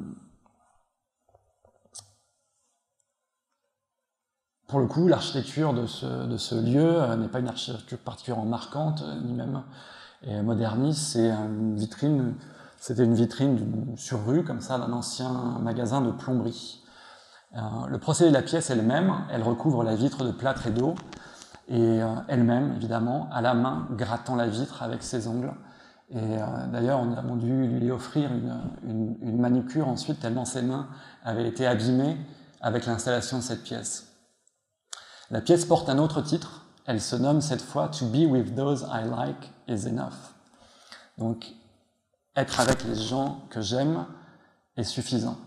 Pour le coup, l'architecture de ce lieu n'est pas une architecture particulièrement marquante, ni même moderniste. C'était une vitrine sur rue, comme ça, d'un ancien magasin de plomberie. Le procédé de la pièce est le même, elle recouvre la vitre de plâtre et d'eau, et elle-même, évidemment, à la main, grattant la vitre avec ses ongles. Et d'ailleurs, on a dû lui offrir une manucure ensuite, tellement ses mains avaient été abîmées avec l'installation de cette pièce. La pièce porte un autre titre, elle se nomme cette fois « To be with those I like is enough ». Donc, être avec les gens que j'aime est suffisant.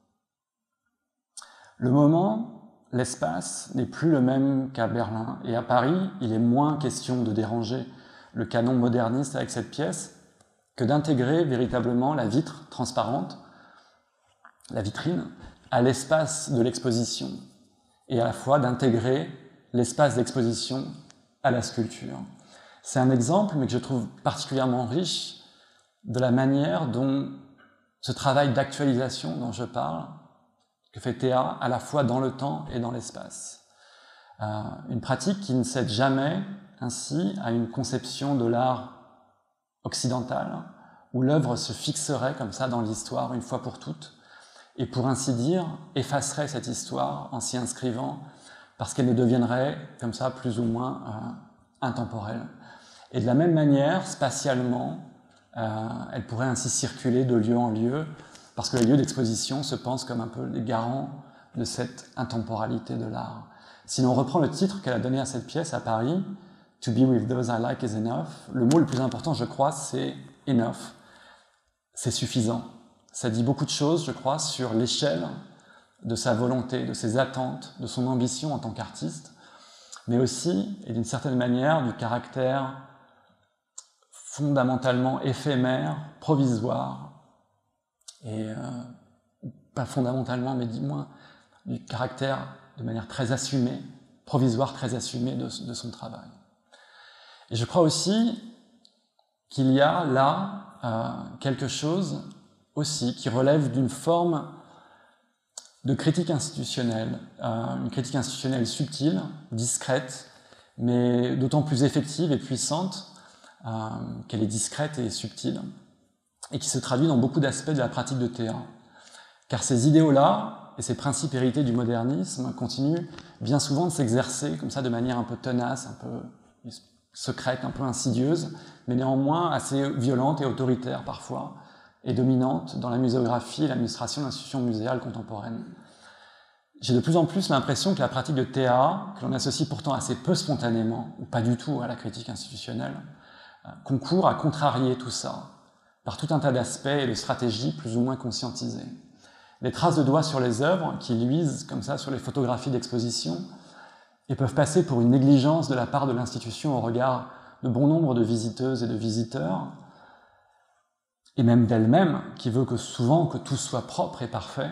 Le moment, l'espace n'est plus le même qu'à Berlin, et à Paris, il est moins question de déranger le canon moderniste avec cette pièce que d'intégrer véritablement la vitre transparente, la vitrine, à l'espace de l'exposition, et à la fois d'intégrer l'espace d'exposition à la sculpture. C'est un exemple, mais que je trouve particulièrement riche, de la manière dont ce travail d'actualisation dont je parle, que fait Théa, à la fois dans le temps et dans l'espace. Une pratique qui ne cède jamais, ainsi, à une conception de l'art occidental, où l'œuvre se fixerait comme ça dans l'histoire une fois pour toutes, et pour ainsi dire, effacerait cette histoire en s'y inscrivant, parce qu'elle ne deviendrait, comme ça, plus ou moins intemporelle. Et de la même manière, spatialement, elle pourrait ainsi circuler de lieu en lieu, parce que les lieux d'exposition se pensent comme un peu les garants de cette intemporalité de l'art. Si l'on reprend le titre qu'elle a donné à cette pièce à Paris, « To be with those I like is enough », le mot le plus important, je crois, c'est « enough ». C'est suffisant. Ça dit beaucoup de choses, je crois, sur l'échelle de sa volonté, de ses attentes, de son ambition en tant qu'artiste, mais aussi, et d'une certaine manière, du caractère fondamentalement éphémère, provisoire, et pas fondamentalement, mais du moins du caractère de manière très assumée, provisoire, très assumée de son travail. Et je crois aussi qu'il y a là quelque chose aussi qui relève d'une forme de critique institutionnelle, une critique institutionnelle subtile, discrète, mais d'autant plus effective et puissante qu'elle est discrète et subtile, et qui se traduit dans beaucoup d'aspects de la pratique de Théa. Car ces idéaux-là et ces principes hérités du modernisme continuent bien souvent de s'exercer comme ça de manière un peu tenace, un peu secrète, un peu insidieuse, mais néanmoins assez violente et autoritaire parfois, et dominante dans la muséographie et l'administration de l'institution muséale contemporaine. J'ai de plus en plus l'impression que la pratique de Théa, que l'on associe pourtant assez peu spontanément, ou pas du tout à la critique institutionnelle, concourt à contrarier tout ça, par tout un tas d'aspects et de stratégies plus ou moins conscientisées. Les traces de doigts sur les œuvres, qui luisent comme ça sur les photographies d'exposition, et peuvent passer pour une négligence de la part de l'institution au regard de bon nombre de visiteuses et de visiteurs, et même d'elle-même, qui veut que souvent que tout soit propre et parfait.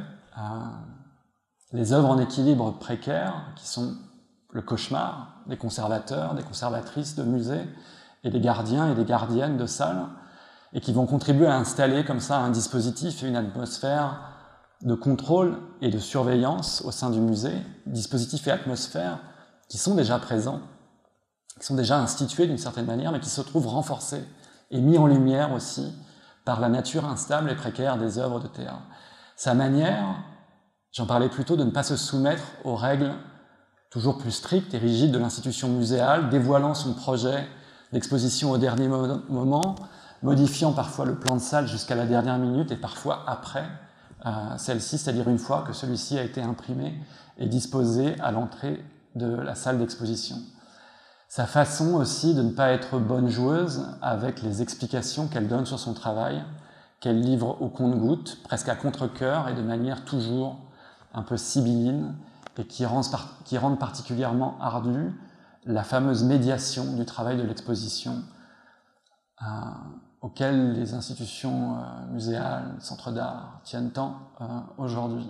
Les œuvres en équilibre précaire, qui sont le cauchemar des conservateurs, des conservatrices de musées, et des gardiens et des gardiennes de salles, et qui vont contribuer à installer comme ça un dispositif et une atmosphère de contrôle et de surveillance au sein du musée, dispositifs et atmosphères qui sont déjà présents, qui sont déjà institués d'une certaine manière, mais qui se trouvent renforcés et mis en lumière aussi par la nature instable et précaire des œuvres de Théa. Sa manière, j'en parlais plus tôt, de ne pas se soumettre aux règles toujours plus strictes et rigides de l'institution muséale, dévoilant son projet d'exposition au dernier moment, modifiant parfois le plan de salle jusqu'à la dernière minute et parfois après celle-ci, c'est-à-dire une fois que celui-ci a été imprimé et disposé à l'entrée de la salle d'exposition. Sa façon aussi de ne pas être bonne joueuse avec les explications qu'elle donne sur son travail, qu'elle livre au compte-gouttes, presque à contre-cœur et de manière toujours un peu sibylline, et qui rendent particulièrement ardue la fameuse médiation du travail de l'exposition, auquel les institutions muséales, centres d'art tiennent tant aujourd'hui.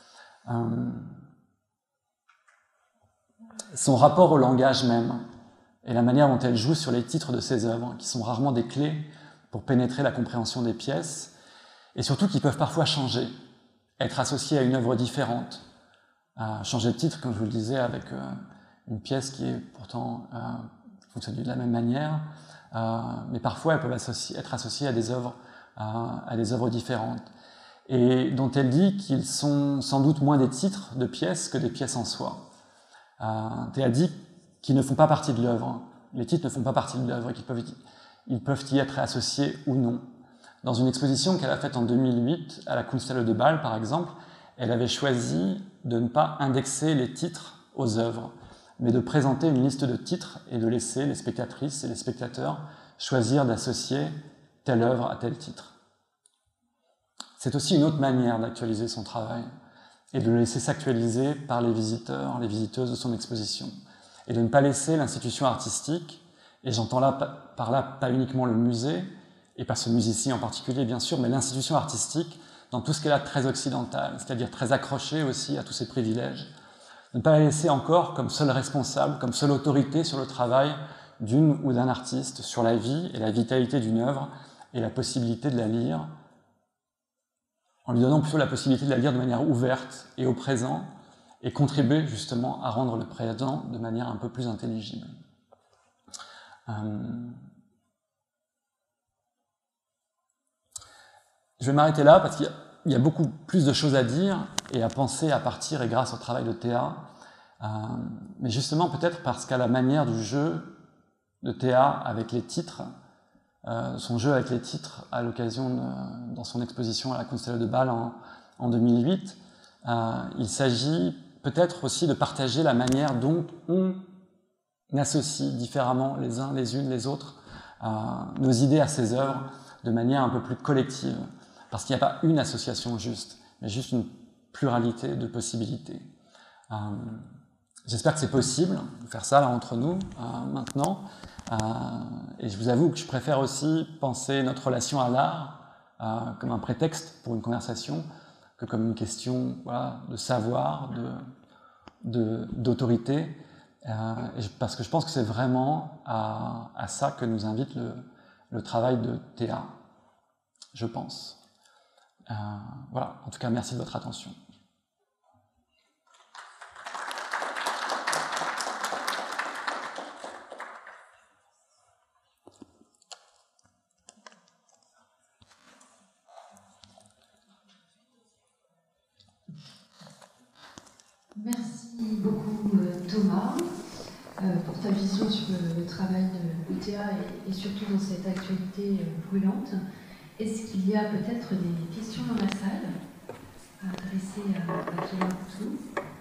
Son rapport au langage même, et la manière dont elle joue sur les titres de ses œuvres, qui sont rarement des clés pour pénétrer la compréhension des pièces, et surtout qui peuvent parfois changer, être associées à une œuvre différente, changer de titre, comme je vous le disais, avec une pièce qui est pourtant fonctionne de la même manière, mais parfois elles peuvent être associées à des œuvres différentes, et dont elle dit qu'ils sont sans doute moins des titres de pièces que des pièces en soi. Théa dit qu'ils ne font pas partie de l'œuvre. Les titres ne font pas partie de l'œuvre, ils peuvent y être associés ou non. Dans une exposition qu'elle a faite en 2008 à la Kunsthalle de Bâle, par exemple, elle avait choisi de ne pas indexer les titres aux œuvres, mais de présenter une liste de titres et de laisser les spectatrices et les spectateurs choisir d'associer telle œuvre à tel titre. C'est aussi une autre manière d'actualiser son travail et de le laisser s'actualiser par les visiteurs, les visiteuses de son exposition, et de ne pas laisser l'institution artistique, et j'entends par là pas uniquement le musée, et pas ce musée-ci en particulier bien sûr, mais l'institution artistique dans tout ce qu'elle a de très occidental, c'est-à-dire très accrochée aussi à tous ses privilèges. Ne pas la laisser encore comme seule responsable, comme seule autorité sur le travail d'une ou d'un artiste, sur la vie et la vitalité d'une œuvre, et la possibilité de la lire, en lui donnant plutôt la possibilité de la lire de manière ouverte et au présent, et contribuer justement à rendre le présent de manière un peu plus intelligible. Je vais m'arrêter là parce qu'il y a beaucoup plus de choses à dire et à penser à partir et grâce au travail de Théa, mais justement peut-être parce qu'à la manière du jeu de Théa avec les titres, son jeu avec les titres à l'occasion dans son exposition à la Kunsthalle de Bâle en 2008, il s'agit peut-être aussi de partager la manière dont on associe différemment les uns, les unes, les autres nos idées à ces œuvres de manière un peu plus collective, parce qu'il n'y a pas une association juste, mais juste une pluralité de possibilités. J'espère que c'est possible de faire ça là entre nous maintenant, et je vous avoue que je préfère aussi penser notre relation à l'art comme un prétexte pour une conversation que comme une question de savoir, d'autorité, parce que je pense que c'est vraiment à ça que nous invite le travail de Théa, je pense. Voilà, en tout cas, merci de votre attention. Merci beaucoup Thomas pour ta vision sur le travail de Théa et surtout dans cette actualité brûlante. Est-ce qu'il y a peut-être des questions dans la salle à adresser à Thomas Boutou?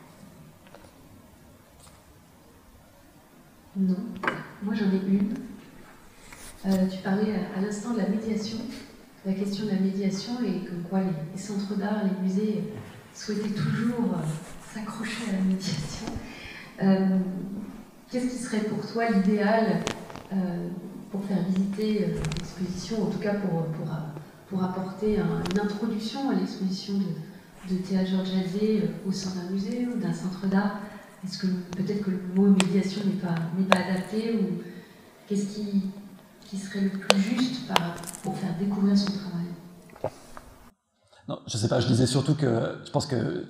Non. Moi j'en ai une. Tu parlais à l'instant de la médiation, la question de la médiation et comme quoi les centres d'art, les musées souhaitaient toujours s'accrocher à la médiation. Qu'est-ce qui serait pour toi l'idéal pour faire visiter l'exposition, en tout cas pour apporter une introduction à l'exposition de Théa Georgiadze au sein d'un musée ou d'un centre d'art? Est-ce que peut-être que le mot médiation n'est pas adapté, ou qu'est-ce qui serait le plus juste pour faire découvrir son travail? Non, je sais pas, je disais surtout que je pense que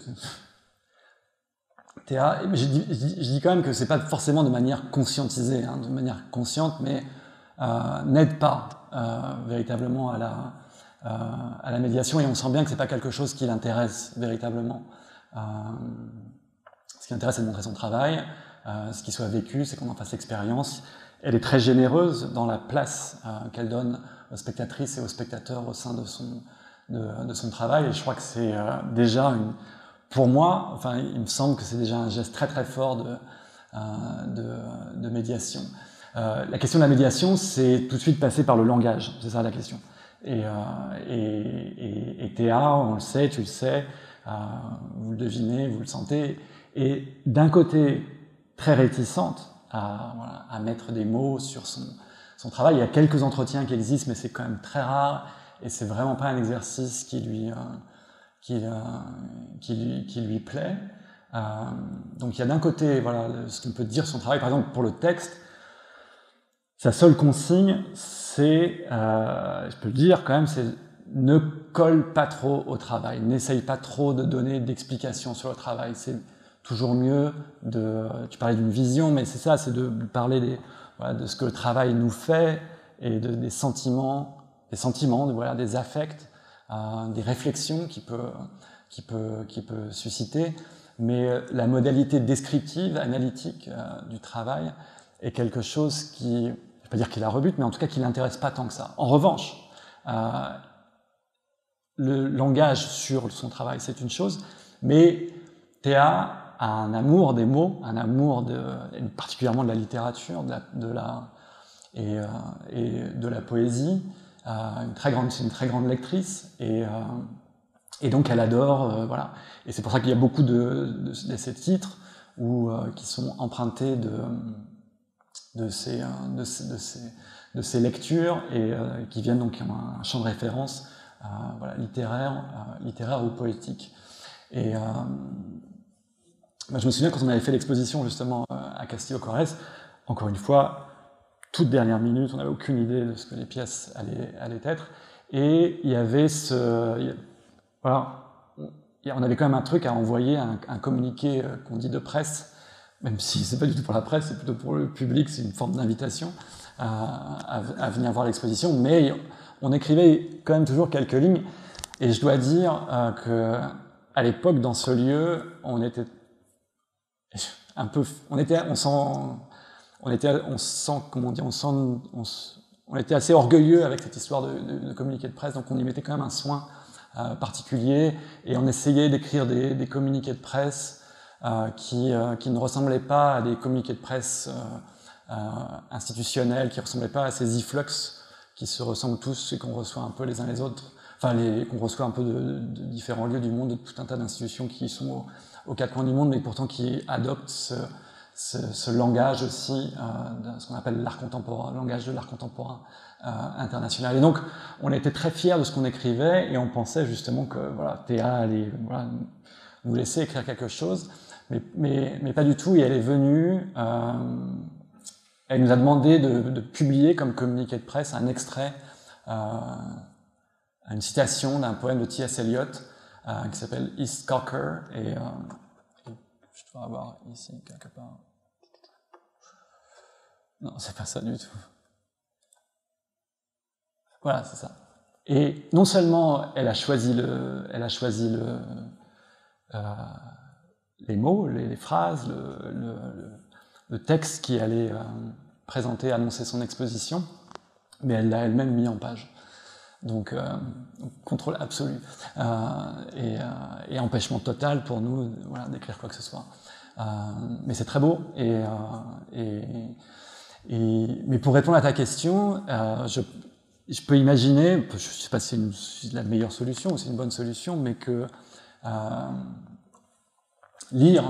Théa, je dis quand même que c'est pas forcément de manière conscientisée, hein, de manière consciente, mais n'aide pas véritablement à la médiation, et on sent bien que c'est pas quelque chose qui l'intéresse véritablement. Ce qui l'intéresse, c'est de montrer son travail, ce qui soit vécu, c'est qu'on en fasse l'expérience. Elle est très généreuse dans la place qu'elle donne aux spectatrices et aux spectateurs au sein de son travail, et je crois que c'est déjà pour moi, enfin, il me semble que c'est déjà un geste très très fort de médiation. La question de la médiation, c'est tout de suite passer par le langage, c'est ça la question. Et Théa, on le sait, tu le sais, vous le devinez, vous le sentez, et d'un côté très réticente à mettre des mots sur son travail. Il y a quelques entretiens qui existent, mais c'est quand même très rare, et c'est vraiment pas un exercice qui lui plaît. Donc il y a d'un côté voilà, ce qu'on peut dire sur son travail. Par exemple, pour le texte, sa seule consigne, c'est, je peux le dire quand même, c'est ne colle pas trop au travail, n'essaye pas trop de donner d'explications sur le travail. C'est toujours mieux tu parlais d'une vision, mais c'est ça, c'est de parler de ce que le travail nous fait et des sentiments, des affects, des réflexions qu'il peut susciter, mais la modalité descriptive, analytique du travail est quelque chose qui, je ne vais pas dire qu'il la rebute, mais en tout cas qui ne l'intéresse pas tant que ça. En revanche, le langage sur son travail, c'est une chose, mais Théa a un amour des mots, un amour particulièrement de la littérature, et de la poésie. C'est une très grande lectrice, et donc elle adore, voilà. Et c'est pour ça qu'il y a beaucoup de ces titres qui sont empruntés de ces lectures, et qui viennent donc un champ de référence voilà, littéraire ou poétique. Et je me souviens quand on avait fait l'exposition justement à Castillo-Corrèze, encore une fois, toute dernière minute, on n'avait aucune idée de ce que les pièces allaient être, et il y avait voilà, on avait quand même un truc à envoyer, un communiqué qu'on dit de presse, même si c'est pas du tout pour la presse, c'est plutôt pour le public, c'est une forme d'invitation à venir voir l'exposition, mais on écrivait quand même toujours quelques lignes, et je dois dire que à l'époque, dans ce lieu, on était un peu, on était assez orgueilleux avec cette histoire de communiqué de presse, donc on y mettait quand même un soin particulier, et on essayait d'écrire des communiqués de presse qui ne ressemblaient pas à des communiqués de presse institutionnels, qui ne ressemblaient pas à ces e-flux qui se ressemblent tous et qu'on reçoit un peu les uns les autres, enfin qu'on reçoit un peu de différents lieux du monde, de tout un tas d'institutions qui sont aux quatre coins du monde, mais pourtant qui adoptent ce langage aussi, ce qu'on appelle l'art contemporain, le langage de l'art contemporain international. Et donc, on était très fiers de ce qu'on écrivait, et on pensait justement que voilà, Théa allait nous laisser écrire quelque chose, mais pas du tout. Et elle est venue, elle nous a demandé de publier comme communiqué de presse un extrait, une citation d'un poème de T.S. Eliot qui s'appelle East Cocker, et je dois avoir ici quelque part. Non, c'est pas ça du tout. Voilà, c'est ça. Et non seulement elle a choisi les mots, les phrases, le texte qui allait présenter, annoncer son exposition, mais elle l'a elle-même mis en page. Donc, contrôle absolu et empêchement total pour nous voilà, d'écrire quoi que ce soit. Mais c'est très beau. Mais pour répondre à ta question, je peux imaginer, je ne sais pas si c'est la meilleure solution ou si c'est une bonne solution, mais que lire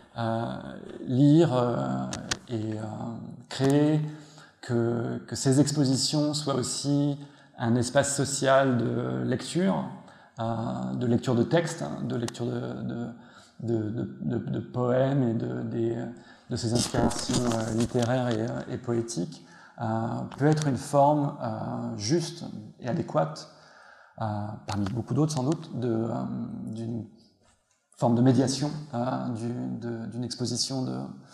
et créer que ces expositions soient aussi un espace social de lecture de textes, de lecture de poèmes et de ces inspirations littéraires et poétiques, peut être une forme juste et adéquate, parmi beaucoup d'autres sans doute, d'une forme de médiation d'une exposition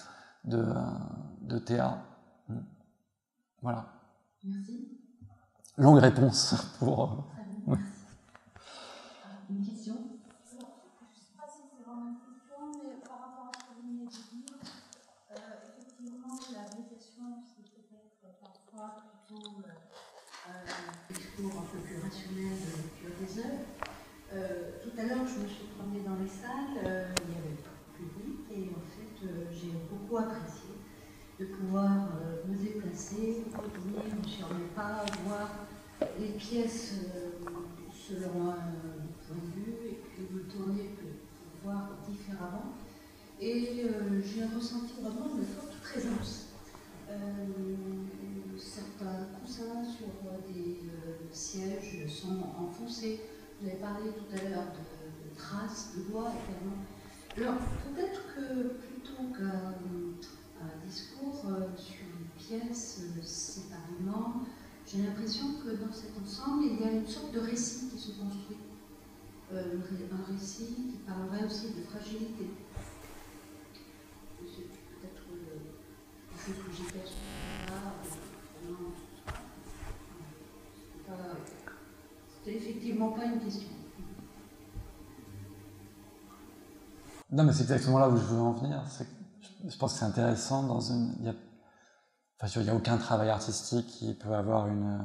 de théâtre. Voilà. Merci. Longue réponse pour... Ouais. Une question? Je ne sais pas si c'est vraiment une question, mais par rapport à ce que vous venez de dire, effectivement, la médiation, c'est peut-être parfois plutôt un discours un peu plus rationnel de lecture des œuvres. Tout à l'heure, je me suis promenée dans les salles, il y avait beaucoup de public, et en fait, j'ai beaucoup apprécié de pouvoir me déplacer, revenir sur mes pas, voir les pièces selon un point de vue, et puis me tourner pour voir différemment. Et j'ai ressenti vraiment une forte présence. Certains coussins sur des sièges sont enfoncés. Vous avez parlé tout à l'heure de traces, de bois également. Alors peut-être que plutôt qu'un discours sur une pièce séparément, j'ai l'impression que dans cet ensemble, il y a une sorte de récit qui se construit. Un récit qui parlerait aussi de fragilité. C'est peut-être quelque chose que j'ai perçu. C'était effectivement pas une question. Non, mais c'est exactement là où je veux en venir. Je pense que c'est intéressant dans une... Il n'y a aucun travail artistique qui peut avoir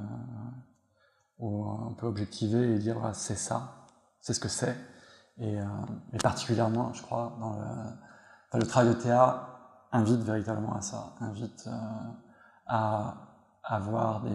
où on peut objectiver et dire voilà, c'est ça, c'est ce que c'est. Et particulièrement, je crois, dans le travail de théâtre invite véritablement à ça, invite à avoir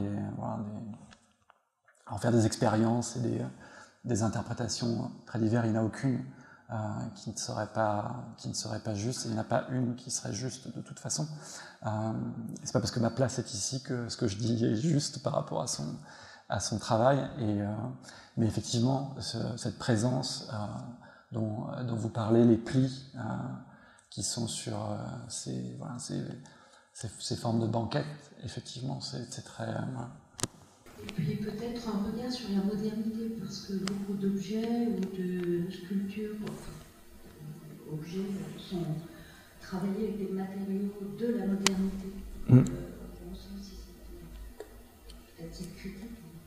à en faire des expériences et des interprétations très diverses. Il n'y en a aucune qui ne serait pas juste, et il n'y en a pas une qui serait juste de toute façon. C'est pas parce que ma place est ici que ce que je dis est juste par rapport à son travail. Mais effectivement, cette présence dont vous parlez, les plis qui sont sur ces formes de banquettes, effectivement, c'est très... Et puis peut-être un regard sur la modernité, parce que beaucoup d'objets ou de sculptures, objets sont travaillés avec des matériaux de la modernité. Bon, ça aussi, c'est peut-être cette critique.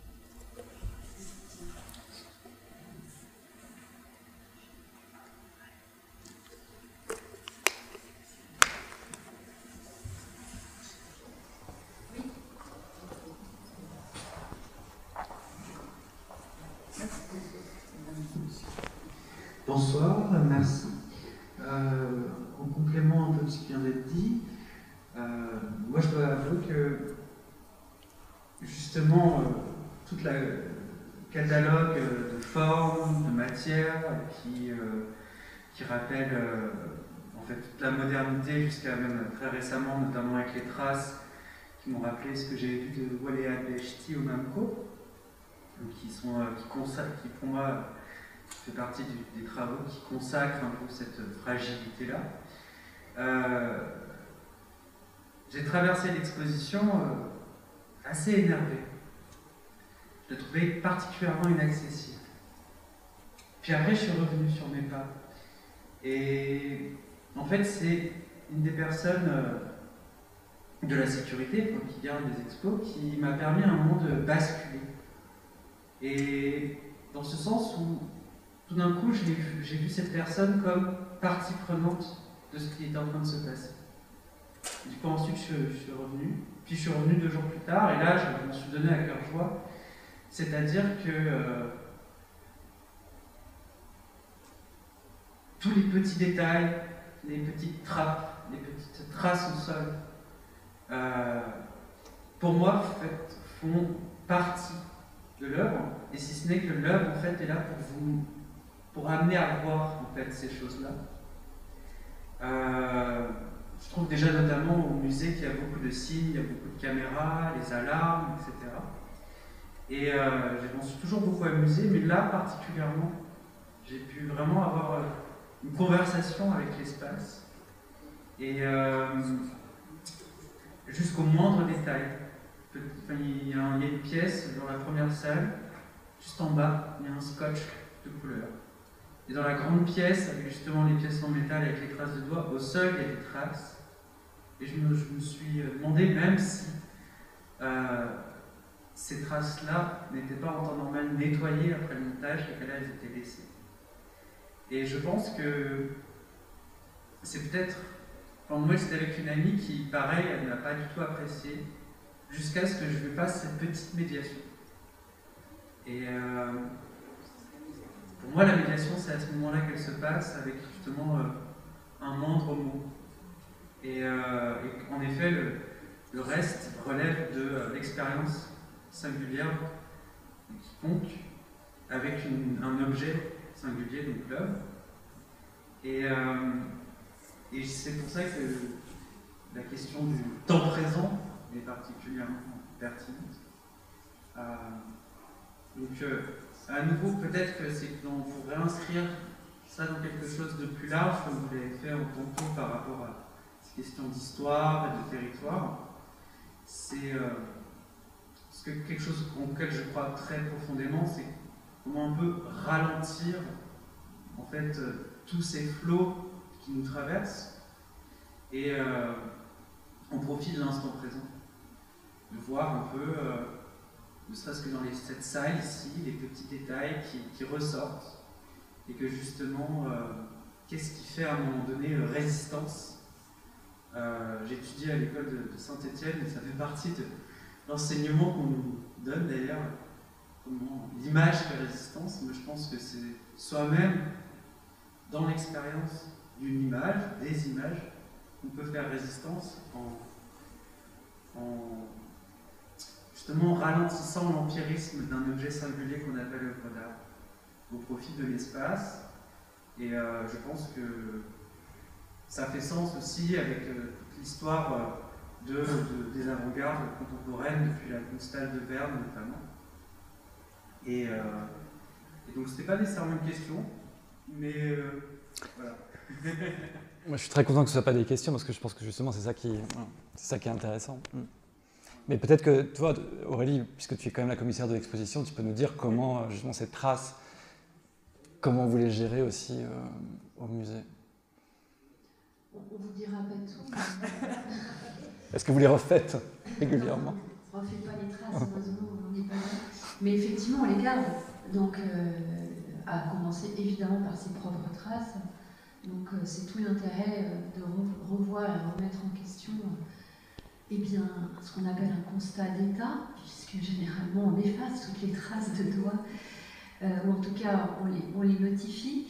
Bonsoir, merci. En complément un peu de ce qui vient d'être dit, moi je dois avouer que justement tout le catalogue de formes, de matières qui rappelle en fait toute la modernité jusqu'à même très récemment, notamment avec les traces qui m'ont rappelé ce que j'ai vu de Walea Beheshti au Mamco, qui pour moi fait partie des travaux qui consacrent un peu cette fragilité-là. J'ai traversé l'exposition assez énervé. Je la trouvais particulièrement inaccessible. Puis après, je suis revenu sur mes pas. Et en fait, c'est une des personnes de la sécurité qui garde les expos qui m'a permis à un moment de basculer. Et dans ce sens où tout d'un coup, j'ai vu cette personne comme partie prenante de ce qui était en train de se passer. Du coup, ensuite, je suis revenu. Puis je suis revenu 2 jours plus tard, et là, je me suis donné à cœur joie. C'est-à-dire que tous les petits détails, les petites trappes, les petites traces au sol, pour moi, en fait, font partie de l'œuvre. Et si ce n'est que l'œuvre, en fait, est là pour amener à voir, en fait, ces choses-là. Je trouve déjà notamment au musée qu'il y a beaucoup de signes, il y a beaucoup de caméras, les alarmes, etc. Et je m'en suis toujours beaucoup amusé, mais là particulièrement, j'ai pu vraiment avoir une conversation avec l'espace, et jusqu'au moindre détail. Il y a une pièce dans la première salle, juste en bas, il y a un scotch de couleur. Et dans la grande pièce, avec justement les pièces en métal avec les traces de doigts, au sol il y a des traces. Et je me suis demandé même si ces traces-là n'étaient pas en temps normal nettoyées après le montage et que là elles étaient laissées. Et je pense que c'est peut-être. Enfin, moi c'était avec une amie qui, pareil, elle n'a pas du tout apprécié, jusqu'à ce que je lui fasse cette petite médiation. Et pour moi, la médiation, c'est à ce moment-là qu'elle se passe, avec justement un moindre mot. Et en effet, le reste relève de l'expérience singulière de quiconque, avec un objet singulier, donc l'œuvre. Et c'est pour ça que la question du temps présent est particulièrement pertinente. Donc, à nouveau, peut-être que c'est qu'il faut réinscrire ça dans quelque chose de plus large, comme vous l'avez fait au tantôt par rapport à ces questions d'histoire et de territoire. C'est quelque chose auquel je crois très profondément, c'est comment on peut ralentir en fait tous ces flots qui nous traversent et on profite de l'instant présent, de voir un peu, ne serait-ce que dans cette salle ici, les petits détails qui ressortent, et que justement, qu'est-ce qui fait à un moment donné résistance. J'ai étudié à l'école de Saint-Étienne, et ça fait partie de l'enseignement qu'on nous donne d'ailleurs, l'image fait résistance, mais je pense que c'est soi-même, dans l'expérience d'une image, des images, qu'on peut faire résistance en justement ralentissant l'empirisme d'un objet singulier qu'on appelle œuvre d'art, au profit de l'espace. Et je pense que ça fait sens aussi avec toute l'histoire des avant-gardes contemporaines, depuis la Constable de Verne notamment. Et donc c'était pas nécessairement une question, mais voilà. Moi, je suis très content que ce ne soit pas des questions, parce que je pense que justement c'est ça qui est intéressant. Mais peut-être que toi, Aurélie, puisque tu es quand même la commissaire de l'exposition, tu peux nous dire comment justement ces traces, comment vous les gérez aussi au musée. On vous dira pas tout. Est-ce que vous les refaites régulièrement? On ne refait pas les traces, heureusement, on n'est pas là. Mais effectivement, on les garde. Donc, à commencer évidemment par ses propres traces. Donc, c'est tout l'intérêt de revoir et remettre en question eh bien, ce qu'on appelle un constat d'état, puisque généralement on efface toutes les traces de doigts, ou en tout cas on les notifie.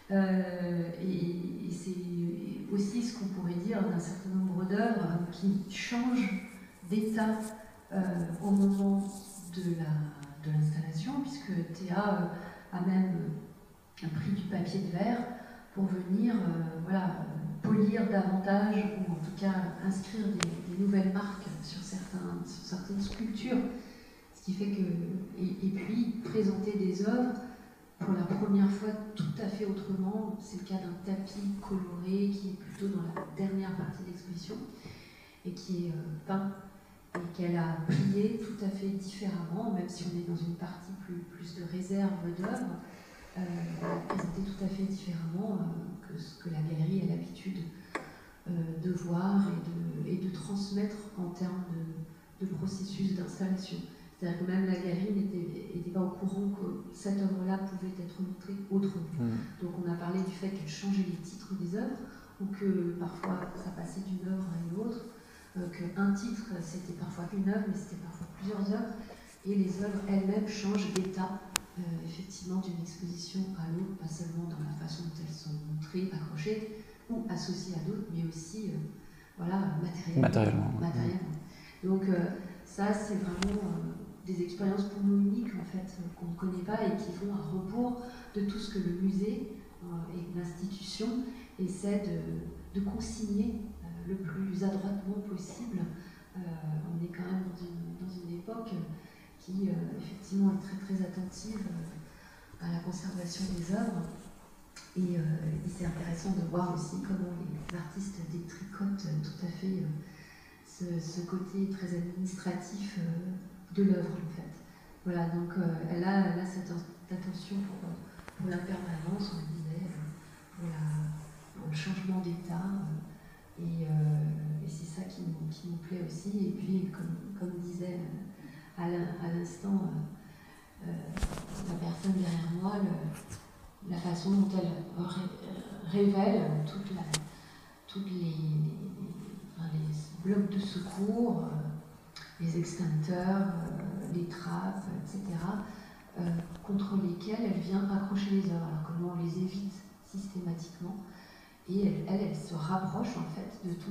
Et c'est aussi ce qu'on pourrait dire d'un certain nombre d'œuvres qui changent d'état au moment de l'installation, puisque Théa a même pris du papier de verre pour venir polir davantage, ou en tout cas inscrire des nouvelles marques sur certaines sculptures, ce qui fait que, et puis présenter des œuvres pour la première fois tout à fait autrement. C'est le cas d'un tapis coloré qui est plutôt dans la dernière partie de l'exposition et qui est peint et qu'elle a plié tout à fait différemment, même si on est dans une partie plus de réserve d'œuvres. Elle a présenté tout à fait différemment que ce que la galerie a l'habitude de voir et de transmettre en termes de processus d'installation. C'est-à-dire que même la galerie n'était pas au courant que cette œuvre-là pouvait être montrée autrement. Donc on a parlé du fait qu'elle changeait les titres des œuvres, ou que parfois ça passait d'une œuvre à une autre, qu'un titre c'était parfois une œuvre, mais c'était parfois plusieurs œuvres, et les œuvres elles-mêmes changent d'état effectivement d'une exposition à l'autre, pas seulement dans la façon dont elles sont montrées, accrochées, ou associées à d'autres, mais aussi voilà, matériellement. Donc ça c'est vraiment des expériences pour nous uniques en fait, qu'on ne connaît pas et qui vont à rebours de tout ce que le musée et l'institution essaient de consigner le plus adroitement possible. On est quand même dans une époque qui effectivement est très très attentive à la conservation des œuvres. Et c'est intéressant de voir aussi comment les artistes détricotent tout à fait ce côté très administratif de l'œuvre en fait. Voilà, donc elle a cette attention pour l'impermanence, on le disait, pour le changement d'état, et c'est ça qui nous plaît aussi. Et puis, comme disait à l'instant la personne derrière moi, la façon dont elle révèle toutes les blocs de secours, les extincteurs, les trappes, etc., contre lesquels elle vient accrocher les œuvres. Alors comment on les évite systématiquement, et elle se rapproche en fait de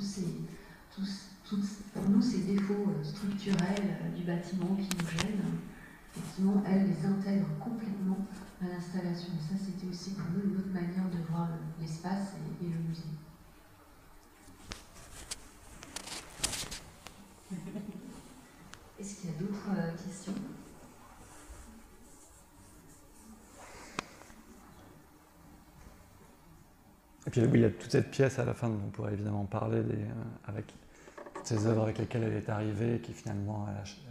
pour nous ces défauts structurels du bâtiment qui nous gênent. Effectivement, elle les intègre complètement à l'installation. Ça, c'était aussi pour nous une autre manière de voir l'espace et le musée. Est-ce qu'il y a d'autres questions ? Et puis oui, il y a toute cette pièce à la fin dont on pourrait évidemment parler avec toutes ces œuvres avec lesquelles elle est arrivée et qui finalement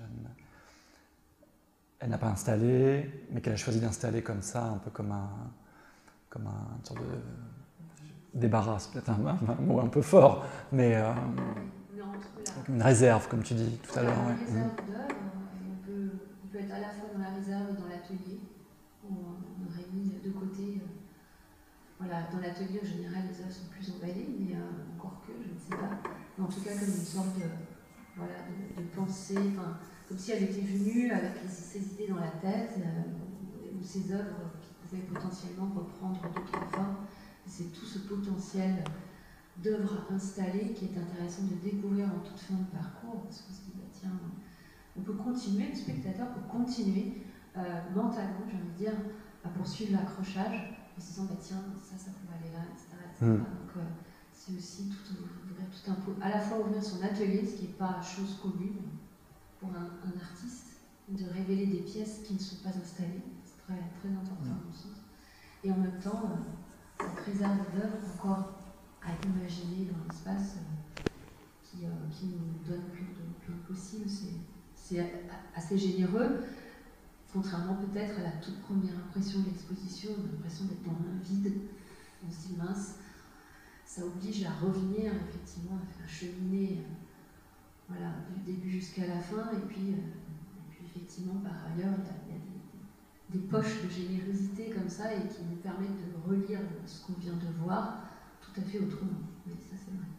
elle n'a pas installé, mais qu'elle a choisi d'installer comme ça, un peu comme une sorte de débarras, c'est peut-être un mot un peu fort, mais une réserve, comme tu dis tout à l'heure. Une réserve d'œuvres, on peut être à la fois dans la réserve et dans l'atelier, où on aurait mis de côté. Voilà, dans l'atelier, en général, les œuvres sont plus emballées, mais encore que, je ne sais pas. Mais en tout cas, comme une sorte de pensée, comme si elle était venue avec ses idées dans la tête, ou ses œuvres qui pouvaient potentiellement reprendre d'autres formes. C'est tout ce potentiel d'œuvres installées qui est intéressant de découvrir en toute fin de parcours, parce qu'on se dit, bah, tiens, on peut continuer, le spectateur peut continuer mentalement, j'ai envie de dire, à poursuivre l'accrochage, en se disant, bah, tiens, ça pourrait aller là, etc. Donc c'est aussi à la fois ouvrir son atelier, ce qui n'est pas chose commune pour un artiste, de révéler des pièces qui ne sont pas installées, c'est très, très important à mon sens. Et en même temps, cette réserve d'œuvres encore à imaginer dans l'espace qui nous donne plus de possible. C'est assez généreux, contrairement peut-être à la toute première impression de l'exposition, l'impression d'être dans un vide. On se dit mince, ça oblige à revenir, effectivement, à faire cheminer du début jusqu'à la fin, et puis effectivement, par ailleurs, il y a des poches de générosité comme ça, et qui nous permettent de relire ce qu'on vient de voir tout à fait autrement. Oui, ça c'est vrai.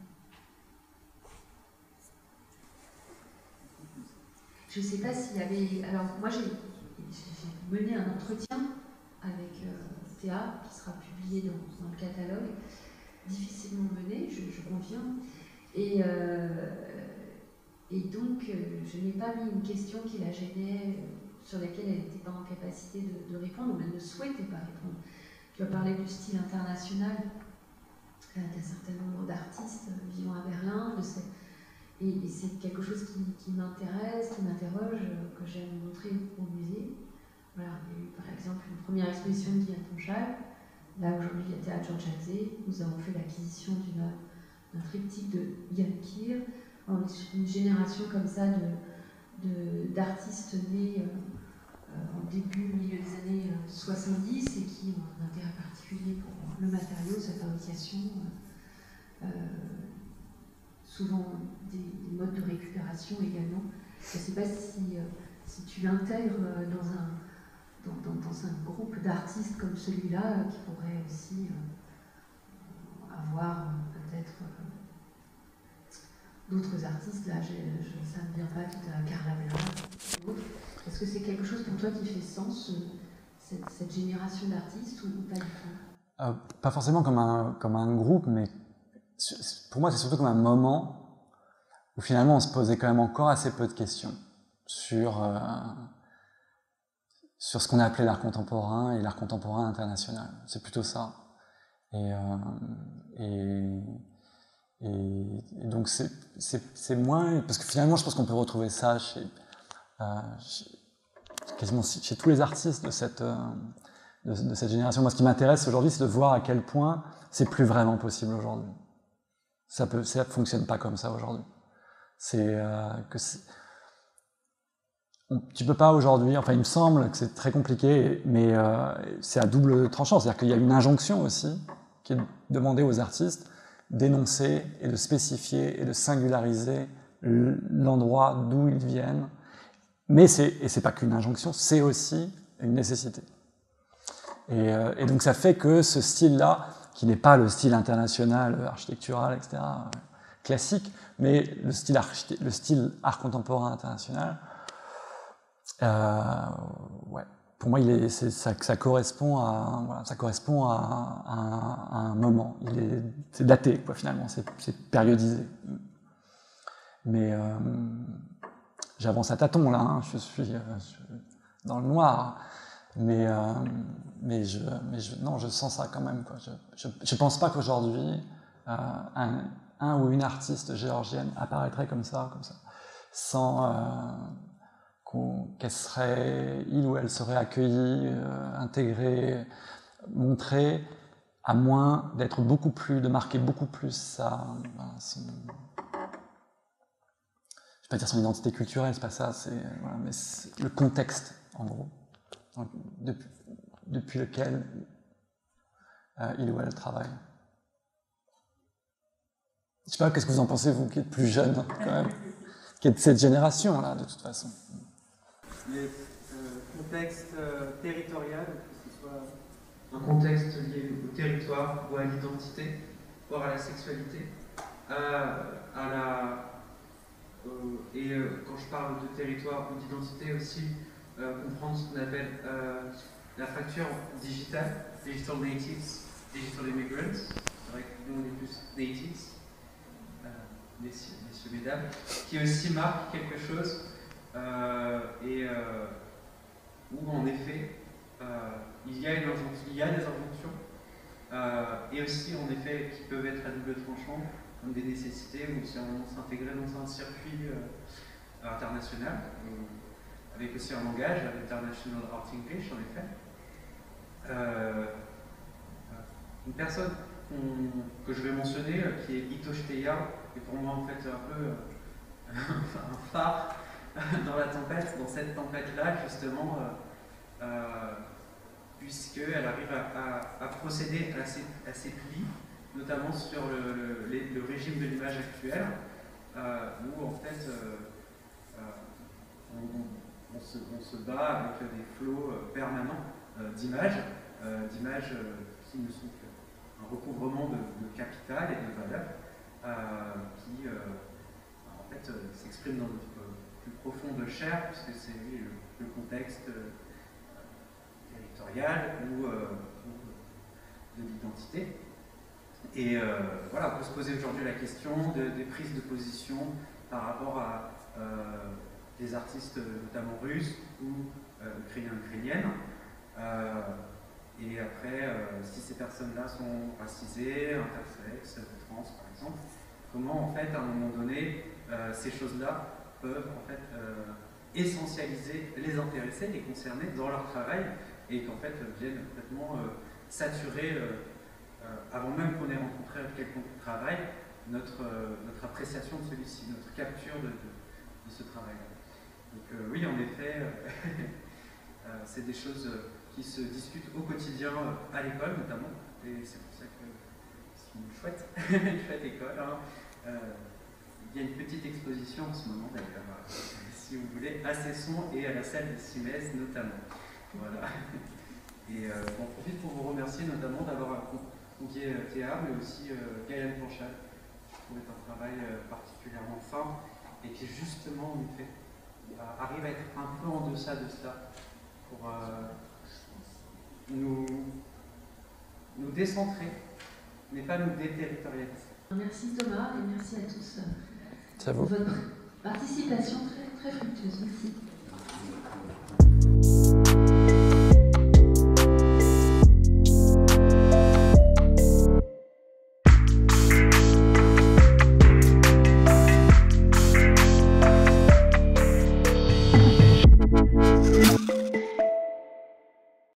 Je ne sais pas s'il y avait... Alors moi j'ai mené un entretien avec Théa, qui sera publié dans le catalogue, difficilement mené, je conviens, et donc je n'ai pas mis une question qui la gênait, sur laquelle elle n'était pas en capacité de répondre, ou elle ne souhaitait pas répondre. Tu as parlé du style international d'un certain nombre d'artistes vivant à Berlin, et c'est quelque chose qui m'intéresse, qui m'interroge, que j'aime montrer au musée. Voilà, il y a eu par exemple une première exposition de Guy Ponchal. Là aujourd'hui, il y a Théâtre Georges-Jazé. Nous avons fait l'acquisition d'un triptyque de Yann Kier. On est sur une génération comme ça d'artistes nés en milieu des années 70 et qui ont un intérêt particulier pour le matériau, sa fabrication, souvent des modes de récupération également. Je ne sais pas si si tu l'intègres dans un groupe d'artistes comme celui-là, qui pourrait aussi avoir peut-être d'autres artistes, là ça ne me vient pas tout à Carla Bella. Est-ce que c'est quelque chose pour toi qui fait sens, cette génération d'artistes, ou pas du tout? Pas forcément comme un groupe, mais pour moi c'est surtout comme un moment où finalement on se posait quand même encore assez peu de questions sur ce qu'on a appelé l'art contemporain et l'art contemporain international. C'est plutôt ça. Et donc c'est moins... Parce que finalement, je pense qu'on peut retrouver ça quasiment chez tous les artistes de cette génération. Moi, ce qui m'intéresse aujourd'hui, c'est de voir à quel point c'est plus vraiment possible aujourd'hui. Ça fonctionne pas comme ça aujourd'hui. Tu peux pas aujourd'hui, enfin il me semble que c'est très compliqué, mais c'est à double tranchant. C'est-à-dire qu'il y a une injonction aussi qui est demandée aux artistes d'énoncer et de spécifier et de singulariser l'endroit d'où ils viennent. Mais c'est pas qu'une injonction, c'est aussi une nécessité. Et donc ça fait que ce style-là, qui n'est pas le style international, architectural, etc., classique, mais le style art contemporain international, ouais. Pour moi, ça correspond à un moment. C'est daté, quoi, finalement. C'est périodisé. Mais j'avance à tâtons, là. Hein, je suis dans le noir. Mais non, je sens ça quand même, quoi. Je pense pas qu'aujourd'hui, un ou une artiste géorgienne apparaîtrait comme ça, sans... il ou elle serait accueilli, intégré, montré, à moins d'être de marquer beaucoup plus je vais pas dire son identité culturelle, c'est pas ça, mais c'est le contexte, en gros, depuis lequel il ou elle travaille. Je sais pas, qu'est-ce que vous en pensez, vous qui êtes plus jeune, quand même, qui êtes de cette génération-là, de toute façon. Mais contexte territorial, que ce soit un contexte lié au territoire ou à l'identité, voire à la sexualité, et quand je parle de territoire ou d'identité aussi, comprendre ce qu'on appelle la fracture digitale, digital natives, digital immigrants. C'est vrai que nous on est plus natives, messieurs, mesdames, qui aussi marque quelque chose. Où en effet il y a des injonctions et aussi en effet qui peuvent être à double tranchant comme des nécessités ou si on s'intégrait dans un circuit international avec aussi un langage, International Art English en effet. Une personne que je vais mentionner qui est Ito Steya, qui est pour moi en fait un peu un phare dans cette tempête-là, justement, puisqu'elle arrive à procéder à ces plis, notamment sur le régime de l'image actuelle, où en fait on se bat avec des flots permanents d'images qui ne sont qu'un recouvrement de capital et de valeurs qui en fait s'expriment dans notre plus profonde chair, puisque c'est le contexte territorial ou de l'identité. Et voilà, on peut se poser aujourd'hui la question des prises de position par rapport à des artistes notamment russes ou ukrainiennes. Et après, si ces personnes-là sont racisées, intersexes, trans par exemple, comment en fait à un moment donné ces choses-là peuvent en fait essentialiser, les intéresser, les concerner dans leur travail et qu'en fait viennent complètement saturer, avant même qu'on ait rencontré quelqu'un qui travaille, notre appréciation de celui-ci, notre capture de ce travail. Donc oui, en effet, c'est des choses qui se discutent au quotidien à l'école notamment, et c'est pour ça que c'est une chouette école. Hein. Il y a une petite exposition en ce moment d'ailleurs, si vous voulez, à Cesson et à la salle de Simès notamment. Voilà. Et j'en profite pour vous remercier notamment d'avoir convié Théa, mais aussi Gaëlle Planchal, qui je trouve est un travail particulièrement fin et qui justement nous fait arrive à être un peu en deçà de cela pour nous décentrer, mais pas nous déterritorialiser. Merci Thomas et merci à tous C'est à vous. pour votre participation très, très fructueuse. Merci.